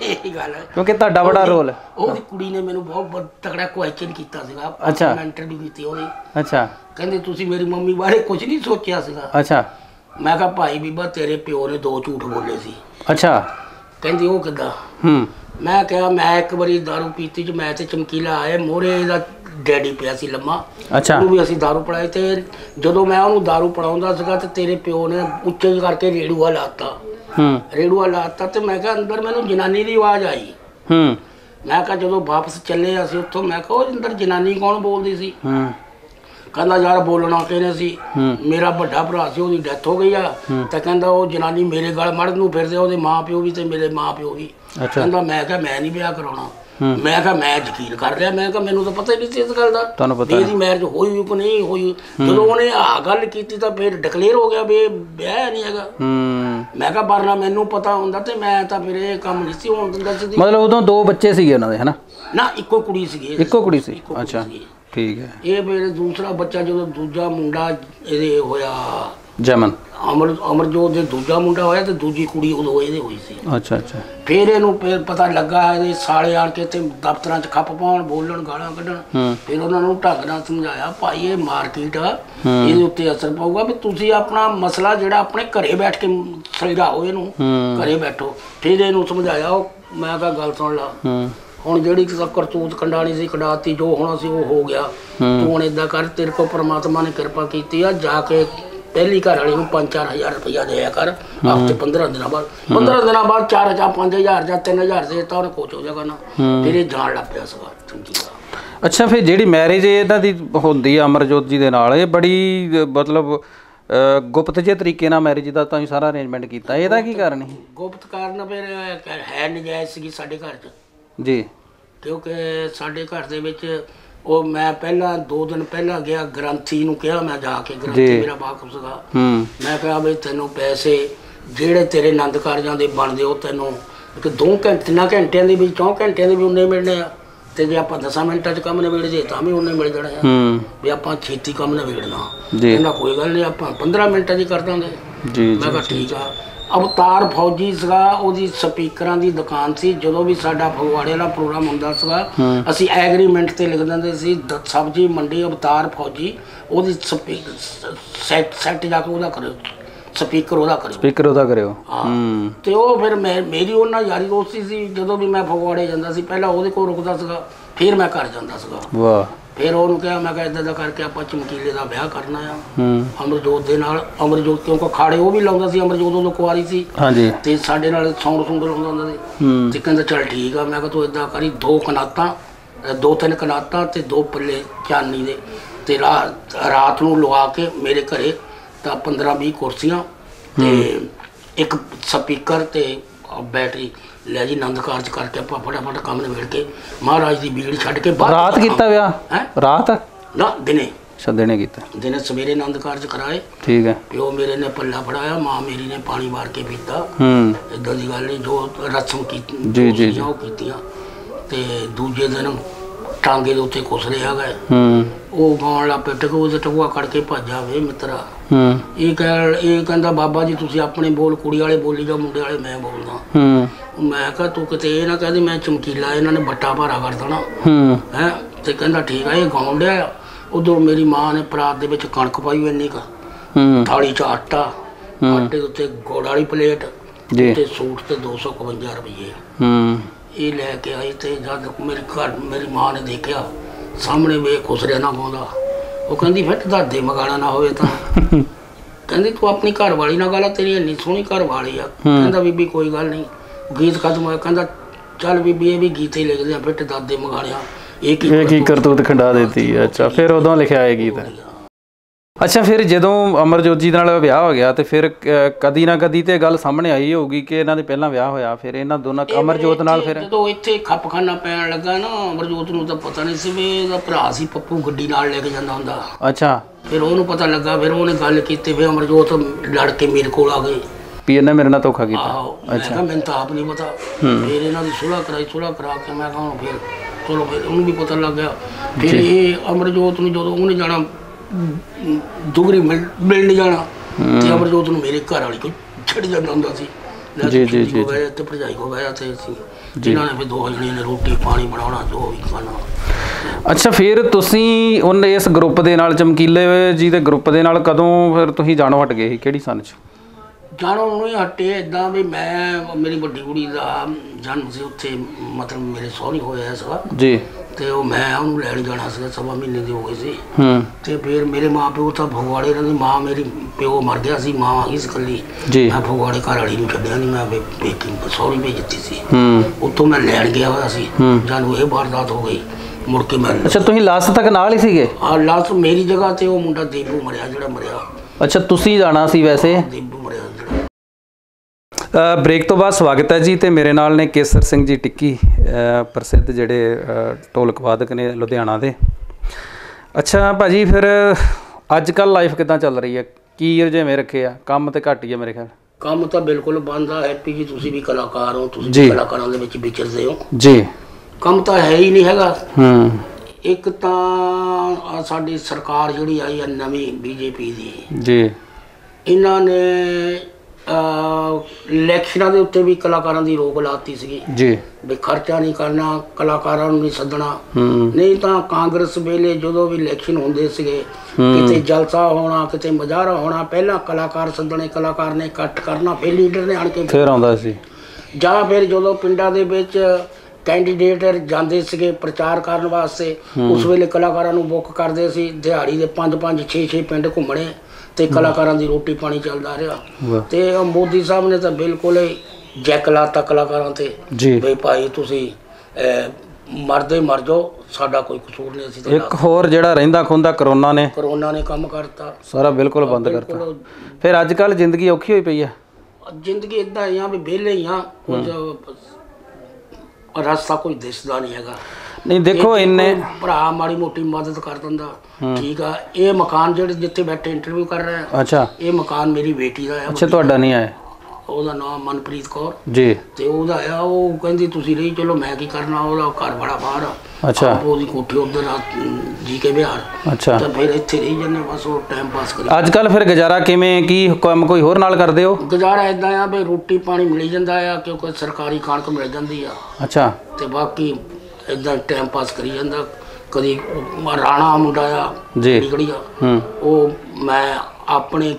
ਇਹ ਗੱਲ ਹੈ ਕਿਉਂਕਿ ਤੁਹਾਡਾ ਬੜਾ ਰੋਲ ਹੈ। ਉਹਦੀ ਕੁੜੀ ਨੇ ਮੈਨੂੰ ਬਹੁਤ ਤਕੜਾ ਕੁਐਸਚਨ ਕੀਤਾ ਸੀਗਾ। ਅੱਛਾ। ਮੈਂ ਇੰਟਰਵਿਊ ਕੀਤੀ ਉਹਦੀ। ਅੱਛਾ। ਕਹਿੰਦੇ ਤੁਸੀਂ ਮੇਰੀ ਮੰਮੀ ਬਾਰੇ ਕੁਝ ਨਹੀਂ ਸੋਚਿਆ ਸੀਗਾ। ਅੱਛਾ। ਮੈਂ ਕਿਹਾ ਭਾਈ ਬੀਬਾ ਤੇਰੇ ਪਿਓ ਨੇ 2 ਝੂਠ ਬੋਲੇ ਸੀ। ਅੱਛਾ। ਕਹਿੰਦੀ ਉਹ ਕਿੱਦਾਂ? ਮੈਂ ਕਿਹਾ ਮੈਂ ਇੱਕ ਵਾਰੀ ਦਾਰੂ ਪੀਤੀ ਚ ਮੈਂ ਤੇ ਚਮਕੀਲਾ ਆਏ ਮੋਰੇ ਇਹਦਾ ਡੈਡੀ ਪਿਆ ਸੀ ਲੰਮਾ। ਅੱਛਾ। ਉਹਨੂੰ ਵੀ ਅਸੀਂ ਦਾਰੂ ਪੜਾਈ ਤੇ ਜਦੋਂ ਮੈਂ ਉਹਨੂੰ ਦਾਰੂ ਪੜਾਉਂਦਾ ਸੀਗਾ ਤੇ ਤੇਰੇ ਪਿਓ ਨੇ ਉੱਚੇ ਕਰਕੇ ਰੇੜੂਆ ਲਾਤਾ। ਰੇੜੂਆ ਲਾਤਾ ਤੇ ਮੈਂ ਕਿਹਾ ਅੰਦਰ ਮੈਨੂੰ ਜਨਾਨੀ ਦੀ ਆਵਾਜ਼ ਆਈ। ਮੈਂ ਕਿਹਾ ਜਦੋਂ ਵਾਪਸ ਚੱਲੇ ਅਸੀਂ ਉੱਥੋਂ ਮੈਂ ਕਿਹਾ ਉਹ ਅੰਦਰ ਜਨਾਨੀ ਕੌਣ ਬੋਲਦੀ ਸੀ? ਕਹਿੰਦਾ ਯਾਰ ਬੋਲਣਾ ਕਿਹਨੇ ਸੀ? ਮੇਰਾ ਵੱਡਾ ਭਰਾ ਸੀ ਉਹਦੀ ਡੈਥ ਹੋ ਗਈ ਆ ਤੇ ਕਹਿੰਦਾ ਉਹ ਜਨਾਨੀ ਮੇਰੇ ਗਲ ਮੜਨ ਨੂੰ ਫਿਰਦੇ ਉਹਦੇ ਮਾਂ ਪਿਓ ਵੀ ਤੇ ਮੇਰੇ ਮਾਂ ਪਿਓ ਵੀ। ਕਹਿੰਦਾ ਮੈਂ ਕਿਹਾ ਮੈਂ ਨਹੀਂ ਵਿਆਹ ਕਰਾਉਣਾ। ਮੈਂ ਕਿਹਾ ਮੈਂ ਯਕੀਨ ਕਰ ਲਿਆ। ਮੈਂ ਕਿਹਾ ਮੈਨੂੰ ਤਾਂ ਪਤਾ ਹੀ ਨਹੀਂ ਸੀ ਇਸ ਗੱਲ ਦਾ ਵੀ ਇਹਦੀ ਮੈਰਿਜ ਹੋਈ ਕਿ ਨਹੀਂ ਹੋਈ। ਜਦੋਂ ਉਹਨੇ ਆਹ ਗੱਲ ਕੀਤੀ ਤਾਂ ਫਿਰ ਡਿਕਲੇਅਰ ਹੋ ਗਿਆ ਵੀ ਇਹ ਵਿਆਹ ਨਹੀਂ ਹੈਗਾ। ਮੈਂ ਕਿਹਾ ਵਰਨਾ ਮੈਨੂੰ ਪਤਾ ਹੁੰਦਾ ਤੇ ਮੈਂ ਤਾਂ ਫਿਰ ਇਹ ਕੰਮ ਨਹੀਂ ਸੀ ਹੋਣ ਦਿੰਦਾ ਸੀ। ਮਤਲਬ ਉਦੋਂ 2 ਬੱਚੇ ਸੀਗੇ ਉਹਨਾਂ ਦੇ ਹਨਾ? ਨਾ ਇੱਕੋ ਕੁੜੀ ਸੀਗੀ। ਇੱਕੋ ਕੁੜੀ ਸੀ? ਅੱਛਾ ਠੀਕ ਹੈ। ਇਹ ਮੇਰੇ ਦੂਸਰਾ ਬੱਚਾ ਜਦੋਂ ਦੂਜਾ ਮੁੰਡਾ ਇਹਦੇ ਹੋਇਆ ਜਮਨ ਅਮਰਜੋਤ ਦੇ ਦੂਜਾ ਮੁੰਡਾ ਹੋਇਆ ਤੇ ਦੂਜੀ ਕੁੜੀ ਉਦੋਂ ਇਹਦੇ ਹੋਈ ਸੀ। ਅੱਛਾ ਅੱਛਾ। ਫਿਰ ਇਹਨੂੰ ਫਿਰ ਪਤਾ ਲੱਗਾ ਇਹਦੇ ਸਾਲੇ ਆਣ ਕੇ ਤੇ ਦਫ਼ਤਰਾਂ 'ਚ ਖੱਪ ਪਾਉਣ ਬੋਲਣ ਗਾਲਾਂ ਕੱਢਣ। ਫਿਰ ਉਹਨਾਂ ਨੂੰ ਢੰਗ ਨਾਲ ਸਮਝਾਇਆ ਭਾਈ ਇਹ ਮਾਰਕੀਟ ਆ ਇਹਦੇ ਉੱਤੇ ਅਸਰ ਪਊਗਾ ਵੀ ਤੁਸੀਂ ਆਪਣਾ ਮਸਲਾ ਜਿਹੜਾ ਆਪਣੇ ਘਰੇ ਬੈਠ ਕੇ ਸੁਲਝਾਓ ਇਹਨੂੰ ਘਰੇ ਬੈਠੋ। ਫਿਰ ਇਹਨੂੰ ਸਮਝਾਇਆ। ਉਹ ਮੈਂ ਕਿਹਾ ਗੱਲ ਸੁਣ ਲਾ ਹੁਣ ਜਿਹੜੀ ਕਰਤੂਤ ਕੰਡਾਣੀ ਸੀ ਕਢਾਤੀ ਜੋ ਹੋਣਾ ਸੀ ਉਹ ਹੋ ਗਿਆ। ਤੂੰ ਹੁਣ ਏਦਾਂ ਕਰ ਤੇਰੇ ਕੋਲ ਪਰਮਾਤਮਾ ਨੇ ਕਿਰਪਾ ਕੀਤੀ ਆ ਜਾ ਕੇ ਪਹਿਲੀ ਘਰ ਵਾਲੀ ਨੂੰ 5-4 ਹਜ਼ਾਰ ਰੁਪਇਆ ਦਿਆ ਕਰ ਹਫ਼ਤੇ 15 ਦਿਨਾਂ ਬਾਅਦ 4 ਜਾਂ 5 ਹਜ਼ਾਰ ਜਾਂ 3 ਹਜ਼ਾਰ ਦੇ ਤਾਂ ਉਹਨੇ ਖੁਸ਼ ਹੋ ਜਾਗਾ ਨਾ। ਫਿਰ ਇਹ ਜਾਣ ਲੱਗ ਪਿਆ ਸੀਗਾ ਚੰਗੀ। ਅੱਛਾ ਫਿਰ ਜਿਹੜੀ ਮੈਰਿਜ ਇਹਨਾਂ ਦੀ ਹੁੰਦੀ ਆ ਅਮਰਜੋਤ ਜੀ ਦੇ ਨਾਲ ਇਹ ਬੜੀ ਮਤਲਬ ਗੁਪਤ ਜਿਹੇ ਤਰੀਕੇ ਨਾਲ ਮੈਰਿਜ ਦਾ ਤੁਸੀਂ ਸਾਰਾ ਅਰੇਂਜਮੈਂਟ ਕੀਤਾ ਇਹਦਾ ਕੀ ਕਾਰਨ ਸੀ? ਗੁਪਤ ਕਾਰਨ ਫਿਰ ਹੈ ਨਜਾਇਜ਼ ਸੀਗੀ ਸਾਡੇ ਘਰ 'ਚ ਜੀ ਕਿਉਂਕਿ ਸਾਡੇ ਘਰ ਦੇ ਵਿੱਚ ਉਹ ਮੈਂ ਪਹਿਲਾਂ 2 ਦਿਨ ਪਹਿਲਾਂ ਗਿਆ ਗ੍ਰੰਥੀ ਨੂੰ ਕਿਹਾ ਮੈਂ ਜਾ ਕੇ ਗ੍ਰੰਥੀ ਮੇਰਾ ਵਾਕਫ ਸੀਗਾ। ਮੈਂ ਕਿਹਾ ਬਈ ਤੈਨੂੰ ਪੈਸੇ ਜਿਹੜੇ ਤੇਰੇ ਆਨੰਦ ਕਾਰਜਾਂ ਦੇ ਬਣਦੇ ਉਹ ਤੈਨੂੰ 2 ਘੰਟਿਆਂ ਦੇ ਵਿੱਚ 4 ਘੰਟਿਆਂ ਦੇ ਵੀ ਉਨੇ ਮਿਲਣੇ ਆ ਤੇ ਜੇ ਆਪਾਂ 10 ਮਿੰਟਾਂ 'ਚ ਕੰਮ ਨਿਬੇੜ ਜੇ ਤਾਂ ਵੀ ਉਨੇ ਮਿਲ ਜਾਣਾ ਆ ਵੀ ਆਪਾਂ ਛੇਤੀ ਕੰਮ ਨਿਬੇੜਨਾ। ਕਹਿੰਦਾ ਕੋਈ ਗੱਲ ਨਹੀਂ ਆਪਾਂ 15 ਮਿੰਟਾਂ 'ਚ ਹੀ ਕਰ ਦਾਂਗੇ। ਮੈਂ ਕਿਹਾ ਠੀਕ ਆ। ਅਵਤਾਰ ਫੌਜੀ ਸੀਗਾ ਉਹਦੀ ਸਪੀਕਰਾਂ ਦੀ ਦੁਕਾਨ ਸੀ। ਜਦੋਂ ਵੀ ਸਾਡਾ ਫਗਵਾੜੇ ਵਾਲਾ ਪ੍ਰੋਗਰਾਮ ਹੁੰਦਾ ਸੀਗਾ ਅਸੀਂ ਐਗਰੀਮੈਂਟ ਤੇ ਲਿਖ ਦਿੰਦੇ ਸੀ ਸਬਜ਼ੀ ਮੰਡੀ ਅਵਤਾਰ ਫੌਜੀ ਉਹਦੀ ਸੈੱਟ ਜਾ ਕੇ ਉਹਦਾ ਕਰਿਓ ਸਪੀਕਰ ਉਹਦਾ ਕਰਿਓ। ਹਾਂ ਤੇ ਉਹ ਫਿਰ ਮੇਰੀ ਉਹਨਾਂ ਯਾਰੀ ਦੋਸਤੀ ਸੀ। ਜਦੋਂ ਵੀ ਮੈਂ ਫਗਵਾੜੇ ਜਾਂਦਾ ਸੀ ਪਹਿਲਾਂ ਉਹਦੇ ਕੋਲ ਰੁਕਦਾ ਸੀਗਾ ਫਿਰ ਮੈਂ ਘਰ ਜਾਂਦਾ ਸੀਗਾ। ਵਾਹ। ਫਿਰ ਉਹਨੂੰ ਕਿਹਾ ਮੈਂ ਕਿਹਾ ਇੱਦਾਂ ਦਾ ਕਰਕੇ ਆਪਾਂ ਚਮਕੀਲੇ ਦਾ ਵਿਆਹ ਕਰਨਾ ਆ ਅਮਰਜੋਤ ਦੇ ਨਾਲ। ਅਮਰਜੋਤ ਕਿਉਂਕਿ ਖਾੜੇ ਉਹ ਵੀ ਲਾਉਂਦਾ ਸੀ। ਅਮਰਜੋਤ ਉਦੋਂ ਕੁਆਰੀ ਸੀ ਤੇ ਸਾਡੇ ਨਾਲ ਸੌਂਡ ਸੁੰਡ ਲਾਉਂਦਾ ਹੁੰਦਾ ਸੀ ਤੇ ਕਹਿੰਦਾ ਚੱਲ ਠੀਕ ਆ। ਮੈਂ ਕਿਹਾ ਤੂੰ ਇੱਦਾਂ ਕਰੀ 2-3 ਕਨਾਤਾਂ ਤੇ 2 ਪੱਲੇ ਚਾਨੀ ਦੇ ਤੇ ਰਾਤ ਨੂੰ ਲਵਾ ਕੇ ਮੇਰੇ ਘਰੇ ਤਾਂ 15-20 ਕੁਰਸੀਆਂ ਤੇ ਇੱਕ ਸਪੀਕਰ ਤੇ ਬੈਟਰੀ ਲੈ ਜੀ ਆਨੰਦ ਕਾਰਜ ਕਰਕੇ ਆਪਾਂ ਫਟਾਫਟ ਕੰਮ ਨਿਬੇੜ ਕੇ ਮਹਾਰਾਜ ਦੀ ਬੀੜ ਛੱਡ ਕੇ ਬਾਹਰ। ਰਾਤ ਕੀਤਾ ਵਿਆਹ? ਹੈ ਰਾਤ ਨਾ ਦਿਨੇ। ਅੱਛਾ ਦਿਨੇ ਕੀਤਾ। ਦਿਨੇ ਸਵੇਰੇ ਆਨੰਦ ਕਾਰਜ ਕਰਾਏ। ਠੀਕ ਹੈ। ਪਿਓ ਮੇਰੇ ਨੇ ਪੱਲਾ ਫੜਾਇਆ ਮਾਂ ਮੇਰੀ ਨੇ ਪਾਣੀ ਮਾਰ ਕੇ ਪੀਤਾ। ਇੱਦਾਂ ਦੀ ਗੱਲ ਨਹੀਂ ਜੋ ਰਸਮ ਕੀਤੀ ਜੀ ਉਹ ਕੀਤੀਆਂ ਤੇ ਦੂਜੇ ਦਿਨ ਟਾਂਗੇ ਦੇ ਉੱਤੇ ਕੁਛ ਰਿਹਾ ਗਏ ਉਹ ਗਾਉਣ ਲੱਗ ਪਏ ਉਹਦੇ ਟਕੂਆ ਕੱਢ ਕੇ ਭੱਜ ਜਾਵੇ ਮਿੱਤਰਾ। ਇਹ ਕਹਿੰਦਾ ਬਾਬਾ ਜੀ ਤੁਸੀਂ ਆਪਣੇ ਬੋਲ ਕੁੜੀ ਵਾਲੇ ਬੋਲੀ ਜਾਓ ਮੁੰਡੇ ਵਾਲੇ ਮੈਂ ਬੋਲਦਾ। ਮੈਂ ਕਿਹਾ ਤੂੰ ਕਿਤੇ ਇਹ ਨਾ ਕਹਿੰਦੀ ਮੈਂ ਚਮਕੀਲਾ ਇਹਨਾਂ ਨੇ ਬੱਟਾ ਭਾਰਾ ਕਰ ਦੇਣਾ ਹੈ ਤੇ ਕਹਿੰਦਾ ਠੀਕ ਆ ਇਹ ਗਾਉਣ ਡਿਆ। ਉਦੋਂ ਮੇਰੀ ਮਾਂ ਨੇ ਪਰਾਤ ਦੇ ਵਿੱਚ ਕਣਕ ਪਾਈ ਇੰਨੀ ਕੁ ਥਾਲੀ 'ਚ ਆਟੇ ਦੇ ਉੱਤੇ ਗੁੜ ਵਾਲੀ ਪਲੇਟ ਤੇ ਸੂਟ ਤੇ 251 ਰੁਪਏ ਇਹ ਲੈ ਕੇ ਆਈ ਤੇ ਜਦ ਮੇਰੀ ਮਾਂ ਨੇ ਦੇਖਿਆ ਸਾਹਮਣੇ ਵੇਖ ਖੁਸਰਿਆ ਨਾ ਪਾਉਂਦਾ ਉਹ ਕਹਿੰਦੀ ਫਿਰ ਦਾਦੇ ਮਗਾਣਾ ਨਾ ਹੋਵੇ ਤਾਂ ਕਹਿੰਦੀ ਤੂੰ ਆਪਣੀ ਘਰ ਵਾਲੀ ਨਾਲ ਗੱਲ ਤੇਰੀ ਇੰਨੀ ਸੋਹਣੀ ਘਰ ਵਾਲੀ ਆ। ਕਹਿੰਦਾ ਬੀਬੀ ਕੋਈ ਗੱਲ ਨਹੀਂ ਗੀਤ ਖਤਮ ਹੋਇਆ। ਕਹਿੰਦਾ ਚੱਲ ਬੀਬੀ ਇਹ ਵੀ ਗੀਤ ਹੀ ਲਿਖਦੇ ਆ ਫਿਰ ਦਾਦੇ ਮਗਾਣਿਆ ਇਹ ਕੀ ਕਰਤੂਤ ਖੰਡਾ ਦਿੱਤੀ। ਅੱਛਾ ਫਿਰ ਉਦੋਂ ਲਿਖਿਆ ਇਹ ਗੀਤ? ਅੱਛਾ ਫਿਰ ਜਦੋਂ ਅਮਰਜੋਤ ਜੀ ਨਾਲ ਵਿਆਹ ਹੋ ਗਿਆ ਤੇ ਫਿਰ ਕਦੀ ਨਾ ਕਦੀ ਤੇ ਗੱਲ ਸਾਹਮਣੇ ਆਈ ਹੋਊਗੀ ਕਿ ਇਹਨਾਂ ਦੇ ਪਹਿਲਾਂ ਵਿਆਹ ਹੋਇਆ ਫਿਰ ਇਹਨਾਂ ਦੋਨਾਂ ਅਮਰਜੋਤ ਨਾਲ ਫਿਰ ਜਦੋਂ ਇੱਥੇ ਖੱਪਖਾਨਾ ਪੈਣ ਲੱਗਾ ਨਾ ਅਮਰਜੋਤ ਨੂੰ ਤਾਂ ਪਤਾ ਨਹੀਂ ਸੀ ਵੀ ਇਹਦਾ ਭਰਾ ਸੀ ਪੱਪੂ ਗੱਡੀ ਨਾਲ ਲੈ ਕੇ ਜਾਂਦਾ ਹੁੰਦਾ। ਅੱਛਾ ਫਿਰ ਉਹਨੂੰ ਪਤਾ ਲੱਗਾ ਫਿਰ ਉਹਨੇ ਗੱਲ ਕੀਤੀ ਫਿਰ ਅਮਰਜੋਤ ਲੜ ਕੇ ਮੇਰੇ ਕੋਲ ਆ ਗਏ ਵੀ ਇਹਨੇ ਮੇਰੇ ਨਾਲ ਧੋਖਾ ਕੀਤਾ। ਅੱਛਾ ਮੈਨੂੰ ਤਾਂ ਆਪ ਨਹੀਂ ਪਤਾ। ਫਿਰ ਇਹਨਾਂ ਦੀ ਸੁਲ੍ਹਾ ਕਰਾ ਕੇ ਮੈਂ ਕਹਾਂ ਫਿਰ ਚਲੋ ਫਿਰ ਉਹਨੂੰ ਵੀ ਪਤਾ ਲੱਗ ਗਿਆ। ਫਿਰ ਇਹ ਅਮਰਜੋਤ ਨੂੰ ਜਦੋਂ ਉਹਨੇ ਜਾਣਾ ਦੁਗਰੀ ਮਿਲਣ ਜਾਣਾ ਤੇ ਅਮਰਜੋਤ ਨੂੰ ਮੇਰੇ ਘਰ ਵਾਲੀ ਕੋਲ ਛੱਡ ਜਾਂਦਾ ਹੁੰਦਾ ਸੀ ਜੀ ਜੀ ਜੀ ਤੇ ਭਰਜਾਈ ਕੋ ਬਹਿ ਤੇ ਅਸੀਂ ਜਿਨ੍ਹਾਂ ਨੇ ਫਿਰ 2 ਜਣੇ ਨੇ ਰੋਟੀ ਪਾਣੀ ਬਣਾਉਣਾ ਜੋ ਵੀ ਖਾਣਾ। ਅੱਛਾ, ਫਿਰ ਤੁਸੀਂ ਉਹਨੇ ਇਸ ਗਰੁੱਪ ਦੇ ਨਾਲ, ਚਮਕੀਲੇ ਜੀ ਦੇ ਗਰੁੱਪ ਦੇ ਨਾਲ ਕਦੋਂ ਫਿਰ ਤੁਸੀਂ ਜਾਣੋ ਹਟ ਗਏ ਸੀ, ਕਿਹੜੀ ਸੰਨ 'ਚ? ਜਾਣੋ ਨੂੰ ਹੀ ਹਟੇ ਇੱਦਾਂ ਵੀ ਮੈਂ, ਮੇਰੀ ਵੱਡੀ ਕੁੜੀ ਦਾ ਜਨਮ ਸੀ ਉੱਥੇ, ਮਤਲਬ ਮੇਰੇ ਸਹੁਰੇ ਹੋਇਆ ਸੀਗਾ ਜੀ, ਤੇ ਉਹ ਮੈਂ ਉਹਨੂੰ ਲੈਣ ਜਾਣਾ ਸੀਗਾ, 1.25 ਮਹੀਨੇ ਦੇ ਹੋ ਗਏ ਸੀ। ਤੇ ਫਿਰ ਮੇਰੇ ਮਾਂ ਪਿਓ ਤਾਂ ਫਗਵਾੜੇ ਰਹਿੰਦੇ, ਮਾਂ ਮੇਰੀ ਪਿਓ ਮਰ ਗਿਆ ਸੀ, ਮਾਂ ਆ ਗਈ ਸੀ ਇਕੱਲੀ ਜੀ। ਮੈਂ ਫਗਵਾੜੇ ਘਰ ਵਾਲੀ ਨੂੰ ਛੱਡਿਆ ਨਹੀਂ, ਮੈਂ ਪੇਕੀ ਸਹੁਰੇ ਭੇਜ ਦਿੱਤੀ ਸੀ। ਉੱਥੋਂ ਮੈਂ ਲੈਣ ਗਿਆ ਹੋਇਆ ਸੀ, ਜਦੋਂ ਇਹ ਵਾਰਦਾਤ ਹੋ ਗਈ ਮੁੜ ਕੇ ਮੈਂ। ਅੱਛਾ, ਤੁਸੀਂ ਲਾਸਟ ਤੱਕ ਨਾਲ ਹੀ ਸੀਗੇ? ਹਾਂ, ਲਾਸਟ ਮੇਰੀ ਜਗ੍ਹਾ ਤੇ ਉਹ ਮੁੰਡਾ ਦੇਬੂ ਮਰਿਆ, ਜਿਹੜਾ ਮਰਿਆ। ਅੱਛਾ, ਤੁਸੀਂ ਜਾਣਾ ਸੀ ਵੈਸੇ? ਦੇਬੂ ਮਰਿਆ। ਬ੍ਰੇਕ ਤੋਂ ਬਾਅਦ ਸਵਾਗਤ ਹੈ ਜੀ, ਤੇ ਮੇਰੇ ਨਾਲ ਨੇ ਕੇਸਰ ਸਿੰਘ ਜੀ ਟਿੱਕੀ, ਪ੍ਰਸਿੱਧ ਜਿਹੜੇ ਢੋਲਕ ਵਾਦਕ ਨੇ ਲੁਧਿਆਣਾ ਦੇ। ਅੱਛਾ ਭਾਜੀ, ਫਿਰ ਅੱਜ ਕੱਲ੍ਹ ਲਾਈਫ ਕਿੱਦਾਂ ਚੱਲ ਰਹੀ ਹੈ? ਕੀ ਰੁਝੇਵੇਂ ਰੱਖੇ ਆ? ਕੰਮ ਤੇ ਘੱਟ ਹੀ ਆ ਮੇਰੇ ਖਿਆਲ। ਕੰਮ ਤਾਂ ਬਿਲਕੁਲ ਬੰਦ ਆ ਹੈਪੀ ਜੀ, ਤੁਸੀਂ ਵੀ ਕਲਾਕਾਰ ਹੋ, ਤੁਸੀਂ ਵੀ ਕਲਾਕਾਰਾਂ ਦੇ ਵਿੱਚ ਵਿਚਰਦੇ ਹੋ ਜੀ। ਕੰਮ ਤਾਂ ਹੈ ਹੀ ਨਹੀਂ ਹੈਗਾ। ਇੱਕ ਤਾਂ ਸਾਡੀ ਸਰਕਾਰ ਜਿਹੜੀ ਆਈ ਆ ਨਵੀਂ BJP ਦੀ ਜੀ, ਇਹਨਾਂ ਨੇ ਇਲੈਕਸ਼ਨਾਂ ਦੇ ਉੱਤੇ ਵੀ ਕਲਾਕਾਰਾਂ ਦੀ ਰੋਕ ਲਾਤੀ ਸੀਗੀ ਜੀ, ਵੀ ਖਰਚਾ ਨਹੀਂ ਕਰਨਾ, ਕਲਾਕਾਰਾਂ ਨੂੰ ਨਹੀਂ ਸੱਦਣਾ। ਨਹੀਂ ਤਾਂ ਕਾਂਗਰਸ ਵੇਲੇ ਜਦੋਂ ਵੀ ਇਲੈਕਸ਼ਨ ਹੁੰਦੇ ਸੀਗੇ, ਕਿਤੇ ਜਲਸਾ ਹੋਣਾ, ਕਿਤੇ ਮੁਜ਼ਾਹਰਾ ਹੋਣਾ, ਪਹਿਲਾਂ ਕਲਾਕਾਰ ਸੱਦਣੇ, ਕਲਾਕਾਰ ਨੇ ਇਕੱਠ ਕਰਨਾ, ਫਿਰ ਲੀਡਰ ਨੇ ਆਣ ਕੇ ਫਿਰ ਆਉਂਦਾ ਸੀ। ਜਾਂ ਫਿਰ ਜਦੋਂ ਪਿੰਡਾਂ ਦੇ ਵਿੱਚ ਕੈਂਡੀਡੇਟ ਜਾਂਦੇ ਸੀਗੇ ਪ੍ਰਚਾਰ ਕਰਨ ਵਾਸਤੇ, ਉਸ ਵੇਲੇ ਕਲਾਕਾਰਾਂ ਨੂੰ ਬੁੱਕ ਕਰਦੇ ਸੀ, ਦਿਹਾੜੀ ਦੇ 5-5 6-6 ਪਿੰਡ ਘੁੰਮਣੇ ਤੇ ਕਲਾਕਾਰਾਂ ਦੀ ਰੋਟੀ ਪਾਣੀ ਚੱਲਦਾ ਰਿਹਾ। ਤੇ ਮੋਦੀ ਸਾਹਿਬ ਨੇ ਤਾਂ ਬਿਲਕੁਲ ਹੀ ਜੈਕ ਲਾਤਾ ਕਲਾਕਾਰਾਂ ਤੇ ਵੀ ਭਾਈ ਤੁਸੀਂ ਮਰਦੇ ਮਰ ਜਾਓ, ਸਾਡਾ ਕੋਈ ਕਸੂਰ ਨਹੀਂ। ਅਸੀਂ ਇੱਕ ਹੋਰ ਜਿਹੜਾ ਰਹਿੰਦਾ ਖੁੰਦਾ ਕਰੋਨਾ ਨੇ ਕੰਮ ਕਰਤਾ, ਸਾਰਾ ਬਿਲਕੁਲ ਬੰਦ ਕਰਤਾ। ਫਿਰ ਅੱਜ ਕੱਲ੍ਹ ਜ਼ਿੰਦਗੀ ਔਖੀ ਹੋਈ ਪਈ ਆ। ਜ਼ਿੰਦਗੀ ਇੱਦਾਂ ਹੀ ਆ ਵੀ ਵਿਹਲੇ ਹੀ ਆ, ਕੁਝ ਰਸਤਾ ਕੋਈ ਦਿਸਦਾ ਨਹੀਂ ਹੈਗਾ। ਨਹੀਂ ਦੇਖੋ, ਇੰਨੇ ਭਰਾ ਮਾੜੀ ਮੋਟੀ ਮਦਦ ਕਰ ਦਿੰਦਾ, ਠੀਕ ਆ। ਇਹ ਮਕਾਨ ਜਿਹੜੇ ਜਿੱਥੇ ਬੈਠੇ ਇੰਟਰਵਿਊ ਕਰ ਰਹੇ ਆ, ਅੱਛਾ, ਇਹ ਮਕਾਨ ਮੇਰੀ ਬੇਟੀ ਦਾ ਆ। ਅੱਛਾ, ਤੁਹਾਡਾ ਨਹੀਂ ਆਇਆ? ਉਹਦਾ ਨਾਮ ਮਨਪ੍ਰੀਤ ਕੌਰ ਜੀ, ਤੇ ਉਹਦਾ ਆ। ਉਹ ਕਹਿੰਦੀ ਤੁਸੀਂ ਰਹੀ ਚਲੋ, ਮੈਂ ਕੀ ਕਰਨਾ, ਉਹਦਾ ਘਰ ਬੜਾ ਬਾਹਰ ਆ। ਅੱਛਾ, ਉਹਦੀ ਕੋਠੀ ਉੱਧਰ GK ਬਿਹਾਰ। ਅੱਛਾ, ਤਾਂ ਫਿਰ ਇੱਥੇ ਰਹੀ ਜਾਂਦੇ ਬਸ, ਉਹ ਟਾਈਮ ਪਾਸ ਕਰੀ। ਅੱਜ ਕੱਲ੍ਹ ਫਿਰ ਗੁਜ਼ਾਰਾ ਕਿਵੇਂ, ਕੀ ਕੰਮ ਕੋਈ ਹੋਰ ਨਾਲ ਕਰਦੇ ਹੋ? ਗੁਜ਼ਾਰਾ ਇੱਦਾਂ ਆ ਵੀ ਰੋਟੀ ਪਾਣੀ ਮਿਲ ਜਾਂਦਾ ਆ, ਕਿਉਂਕਿ ਸਰਕਾਰੀ ਕਣਕ ਮਿਲ ਜਾਂਦੀ ਆ। ਅੱਛਾ, ਤੇ ਬਾਕੀ ਇੱਦਾਂ ਟਾਈਮ ਪਾਸ ਕਰੀ ਜਾਂਦਾ। ਕਦੀ ਰਾਣਾ ਮੁੰਡਾ ਆ ਜੀ, ਉਹ ਮੈਂ ਆਪਣੇ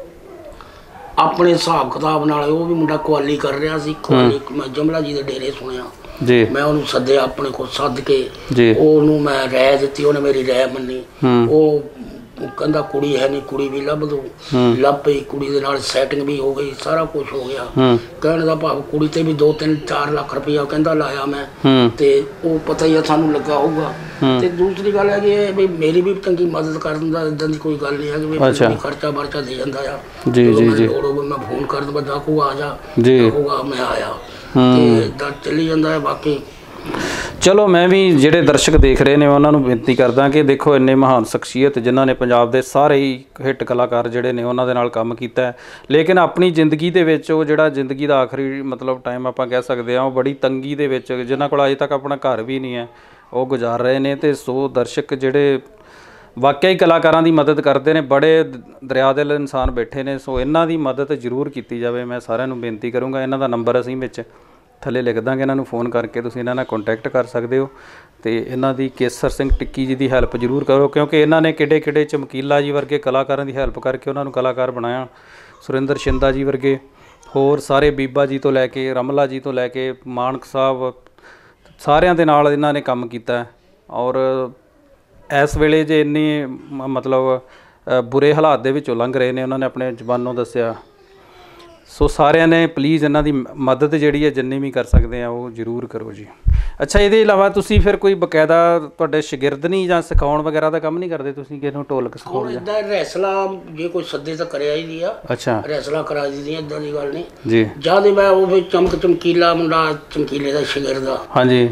ਹਿਸਾਬ ਕਿਤਾਬ ਨਾਲ, ਉਹ ਵੀ ਮੁੰਡਾ ਕੁਆਲੀ ਕਰ ਰਿਹਾ ਸੀ। ਮੈਂ ਜਮਲਾ ਜੀ ਦੇ ਡੇਰੇ ਸੁਣਿਆ ਜੀ, ਮੈਂ ਉਹਨੂੰ ਸੱਦਿਆ ਆਪਣੇ ਕੋਲ, ਸੱਦ ਕੇ ਉਹਨੂੰ ਮੈਂ ਰਾਏ ਦਿੱਤੀ, ਉਹਨੇ ਮੇਰੀ ਰਾਏ ਮੰਨੀ। ਉਹ ਕਹਿੰਦਾ ਕੁੜੀ ਹੈ ਨਹੀਂ, ਕੁੜੀ ਵੀ ਲੱਭ ਦੋ, ਲੱਭ ਪਈ। ਕੁੜੀ ਦੇ ਨਾਲ ਸੈਟਿੰਗ ਵੀ ਹੋ ਗਈ, ਸਾਰਾ ਕੁਝ ਹੋ ਗਿਆ। ਕਹਿਣ ਦਾ ਭਾਵ ਕੁੜੀ ਤੇ ਵੀ 2-3-4 ਲੱਖ ਰੁਪਇਆ ਕਹਿੰਦਾ ਲਾਇਆ ਮੈਂ, ਤੇ ਉਹ ਪਤਾ ਹੀ ਆ ਸਾਨੂੰ ਲੱਗਾ ਹੋਊਗਾ। ਤੇ ਦੂਸਰੀ ਗੱਲ ਹੈ ਕਿ ਵੀ ਮੇਰੀ ਵੀ ਚੰਗੀ ਮਦਦ ਕਰਨ ਦਾ ਇਦਾਂ ਦੀ ਕੋਈ ਗੱਲ ਨਹੀਂ ਹੈ ਕਿ ਖਰਚਾ ਵਰਚਾ ਦੇ ਜਾਂਦਾ ਆ। ਜੀ ਜੀ ਜੀ, ਮੈਂ ਫੋਨ ਕਰ ਦਵਾਂ, ਜਾਕੂ ਆ ਜਾ, ਹੋਊਗਾ ਮੈਂ ਆਇਆ, ਤੇ ਇਦਾਂ ਚੱਲੀ ਜਾਂਦਾ ਹੈ। ਬਾਕੀ ਚਲੋ, ਮੈਂ ਵੀ ਜਿਹੜੇ ਦਰਸ਼ਕ ਦੇਖ ਰਹੇ ਨੇ ਉਹਨਾਂ ਨੂੰ ਬੇਨਤੀ ਕਰਦਾ ਕਿ ਦੇਖੋ, ਇੰਨੇ ਮਹਾਨ ਸ਼ਖਸੀਅਤ ਜਿਨ੍ਹਾਂ ਨੇ ਪੰਜਾਬ ਦੇ ਸਾਰੇ ਹੀ ਹਿੱਟ ਕਲਾਕਾਰ ਜਿਹੜੇ ਨੇ ਉਹਨਾਂ ਦੇ ਨਾਲ ਕੰਮ ਕੀਤਾ, ਲੇਕਿਨ ਆਪਣੀ ਜ਼ਿੰਦਗੀ ਦੇ ਵਿੱਚ ਉਹ ਜਿਹੜਾ ਜ਼ਿੰਦਗੀ ਦਾ ਆਖਰੀ ਮਤਲਬ ਟਾਈਮ ਆਪਾਂ ਕਹਿ ਸਕਦੇ ਹਾਂ, ਉਹ ਬੜੀ ਤੰਗੀ ਦੇ ਵਿੱਚ, ਜਿਨ੍ਹਾਂ ਕੋਲ ਅਜੇ ਤੱਕ ਆਪਣਾ ਘਰ ਵੀ ਨਹੀਂ ਹੈ, ਉਹ ਗੁਜ਼ਾਰ ਰਹੇ ਨੇ। ਤੇ ਸੋ ਦਰਸ਼ਕ ਜਿਹੜੇ ਵਾਕਿਆ ਹੀ ਕਲਾਕਾਰਾਂ ਦੀ ਮਦਦ ਕਰਦੇ ਨੇ, ਬੜੇ ਦਰਿਆ ਦਿਲ ਇਨਸਾਨ ਬੈਠੇ ਨੇ, ਸੋ ਇਹਨਾਂ ਦੀ ਮਦਦ ਜ਼ਰੂਰ ਕੀਤੀ ਜਾਵੇ। ਮੈਂ ਸਾਰਿਆਂ ਨੂੰ ਬੇਨਤੀ ਕਰੂੰਗਾ, ਇਹਨਾਂ ਦਾ ਨੰਬਰ ਅਸੀਂ ਵਿੱਚ ਥੱਲੇ ਲਿਖ ਦਾਂਗੇ, ਇਹਨਾਂ ਨੂੰ ਫ਼ੋਨ ਕਰਕੇ ਤੁਸੀਂ ਇਹਨਾਂ ਨਾਲ ਕੰਟੈਕਟ ਕਰ ਸਕਦੇ ਹੋ। ਤੇ ਇਹਨਾਂ ਦੀ ਕੇਸਰ ਸਿੰਘ ਟਿੱਕੀ ਜੀ ਦੀ ਹੈਲਪ ਜ਼ਰੂਰ ਕਰੋ, ਕਿਉਂਕਿ ਇਹਨਾਂ ਨੇ ਕਿੱਡੇ ਚਮਕੀਲਾ ਜੀ ਵਰਗੇ ਕਲਾਕਾਰਾਂ ਦੀ ਹੈਲਪ ਕਰਕੇ ਉਹਨਾਂ ਨੂੰ ਕਲਾਕਾਰ ਬਣਾਇਆ। ਸੁਰਿੰਦਰ ਸ਼ਿੰਦਾ ਜੀ ਵਰਗੇ, ਹੋਰ ਸਾਰੇ, ਬੀਬਾ ਜੀ ਤੋਂ ਲੈ ਕੇ ਰਮਲਾ ਜੀ ਤੋਂ ਲੈ ਕੇ ਮਾਨਕ ਸਾਹਿਬ, ਸਾਰਿਆਂ ਦੇ ਨਾਲ ਇਹਨਾਂ ਨੇ ਕੰਮ ਕੀਤਾ। ਔਰ ਇਸ ਵੇਲੇ ਜੇ ਇੰਨੀ ਮਤਲਬ ਬੁਰੇ ਹਾਲਾਤ ਦੇ ਵਿੱਚੋਂ ਲੰਘ ਰਹੇ ਨੇ, ਉਹਨਾਂ ਨੇ ਆਪਣੇ ਜ਼ੁਬਾਨੋਂ ਦੱਸਿਆ। ਸੋ ਸਾਰਿਆਂ ਨੇ ਪਲੀਜ਼ ਇਹਨਾਂ ਦੀ ਮਦਦ ਜਿਹੜੀ ਹੈ ਜਿੰਨੀ ਵੀ ਕਰ ਸਕਦੇ ਆ ਉਹ ਜ਼ਰੂਰ ਕਰੋ ਜੀ। ਅੱਛਾ, ਇਹਦੇ ਇਲਾਵਾ ਤੁਸੀਂ ਫਿਰ ਕੋਈ ਬਕਾਇਦਾ ਤੁਹਾਡੇ ਸ਼ਾਗਿਰਦ ਨਹੀਂ ਜਾਂ ਸਿਖਾਉਣ ਵਗੈਰਾ ਦਾ ਕੰਮ ਨਹੀਂ ਕਰਦੇ ਤੁਸੀਂ, ਕਿਸੇ ਨੂੰ ਢੋਲਕ ਸਿਖਾਉਣ? ਇੱਦਾਂ ਰੈਸਲਾ ਜੇ ਕੋਈ ਸੱਦੇ ਤਾਂ ਕਰਿਆ ਹੀ ਨਹੀਂ ਆ। ਅੱਛਾ, ਰੈਸਲਾ ਕਰਾ ਦਿੰਦੀਆਂ, ਇੱਦਾਂ ਦੀ ਗੱਲ ਨਹੀਂ ਜੀ। ਜਦ ਮੈਂ ਉਹ ਵੀ ਚਮਕੀਲਾ ਮੁੰਡਾ, ਚਮਕੀਲੇ ਦਾ ਸ਼ਾਗਿਰਦ ਆ, ਹਾਂਜੀ,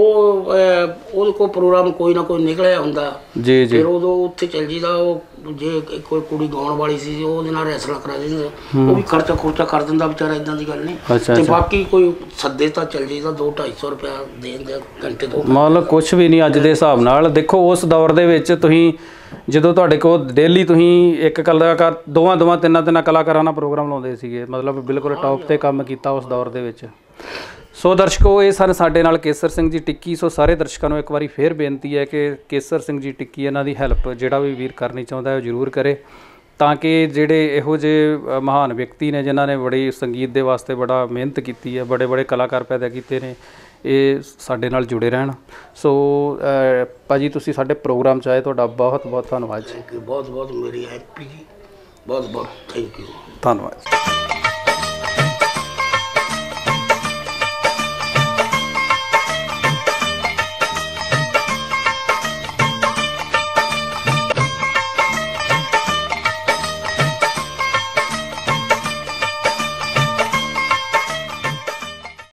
ਉਹਦੇ ਕੋਲ ਪ੍ਰੋਗਰਾਮ ਕੋਈ ਨਾ ਕੋਈ ਨਿਕਲਿਆ ਹੁੰਦਾ ਜੀ ਜੀ, ਫਿਰ ਉਦੋਂ ਉੱਥੇ ਚੱਲ ਜੀਦਾ। ਉਹ ਜੇ ਕੋਈ ਕੁੜੀ ਗਾਉਣ ਵਾਲੀ ਸੀ, ਉਹਦੇ ਨਾਲ ਰੈਸਲਾ ਕਰਾ ਦਿੰਦੇ, ਉਹ ਵੀ ਖਰਚਾ ਕਰ ਦਿੰਦਾ ਵਿਚਾਰਾ, ਇੱਦਾਂ ਦੀ ਗੱਲ ਨਹੀਂ। ਤੇ ਬਾਕੀ ਕੋਈ ਸੱਦੇ ਤਾਂ ਚੱਲ ਜੀਦਾ, 200-250 ਰੁਪਇਆ ਦੇ ਦਿੰਦੇ ਘੰਟੇ ਤੋਂ, ਮਤਲਬ ਕੁਛ ਵੀ ਨਹੀਂ ਅੱਜ ਦੇ ਹਿਸਾਬ ਨਾਲ। ਦੇਖੋ, ਉਸ ਦੌਰ ਦੇ ਵਿੱਚ ਤੁਸੀਂ ਜਦੋਂ ਤੁਹਾਡੇ ਕੋਲ ਡੇਲੀ ਤੁਸੀਂ ਇੱਕ ਕਲਾਕਾਰ ਦੋਵਾਂ ਤਿੰਨਾਂ ਕਲਾਕਾਰਾਂ ਨਾਲ ਪ੍ਰੋਗਰਾਮ ਲਾਉਂਦੇ ਸੀਗੇ, ਮਤਲਬ ਬਿਲਕੁਲ ਟੌਪ ਤੇ ਕੰਮ ਕੀਤਾ ਉਸ ਦੌਰ ਦੇ ਵਿੱਚ। ਸੋ ਦਰਸ਼ਕੋ, ਇਹ ਸਨ ਸਾਡੇ ਨਾਲ ਕੇਸਰ ਸਿੰਘ ਜੀ ਟਿੱਕੀ। ਸੋ ਸਾਰੇ ਦਰਸ਼ਕਾਂ ਨੂੰ ਇੱਕ ਵਾਰੀ ਫੇਰ ਬੇਨਤੀ ਹੈ ਕਿ ਕੇਸਰ ਸਿੰਘ ਜੀ ਟਿੱਕੀ ਇਹਨਾਂ ਦੀ ਹੈਲਪ ਜਿਹੜਾ ਵੀ ਵੀਰ ਕਰਨੀ ਚਾਹੁੰਦਾ ਹੈ ਉਹ ਜ਼ਰੂਰ ਕਰੇ, ਤਾਂ ਕਿ ਜਿਹੜੇ ਇਹੋ ਜਿਹੇ ਮਹਾਨ ਵਿਅਕਤੀ ਨੇ ਜਿਨ੍ਹਾਂ ਨੇ ਬੜੀ ਸੰਗੀਤ ਦੇ ਵਾਸਤੇ ਬੜਾ ਮਿਹਨਤ ਕੀਤੀ ਹੈ, ਬੜੇ ਕਲਾਕਾਰ ਪੈਦਾ ਕੀਤੇ ਨੇ, ਇਹ ਸਾਡੇ ਨਾਲ ਜੁੜੇ ਰਹਿਣ। ਸੋ ਭਾਜੀ, ਤੁਸੀਂ ਸਾਡੇ ਪ੍ਰੋਗਰਾਮ 'ਚ ਆਏ, ਤੁਹਾਡਾ ਬਹੁਤ ਬਹੁਤ ਧੰਨਵਾਦ ਜੀ। ਬਹੁਤ ਬਹੁਤ ਮੇਰੀ ਹੈਪੀ ਜੀ, ਬਹੁਤ ਬਹੁਤ ਥੈਂਕ ਯੂ, ਧੰਨਵਾਦ।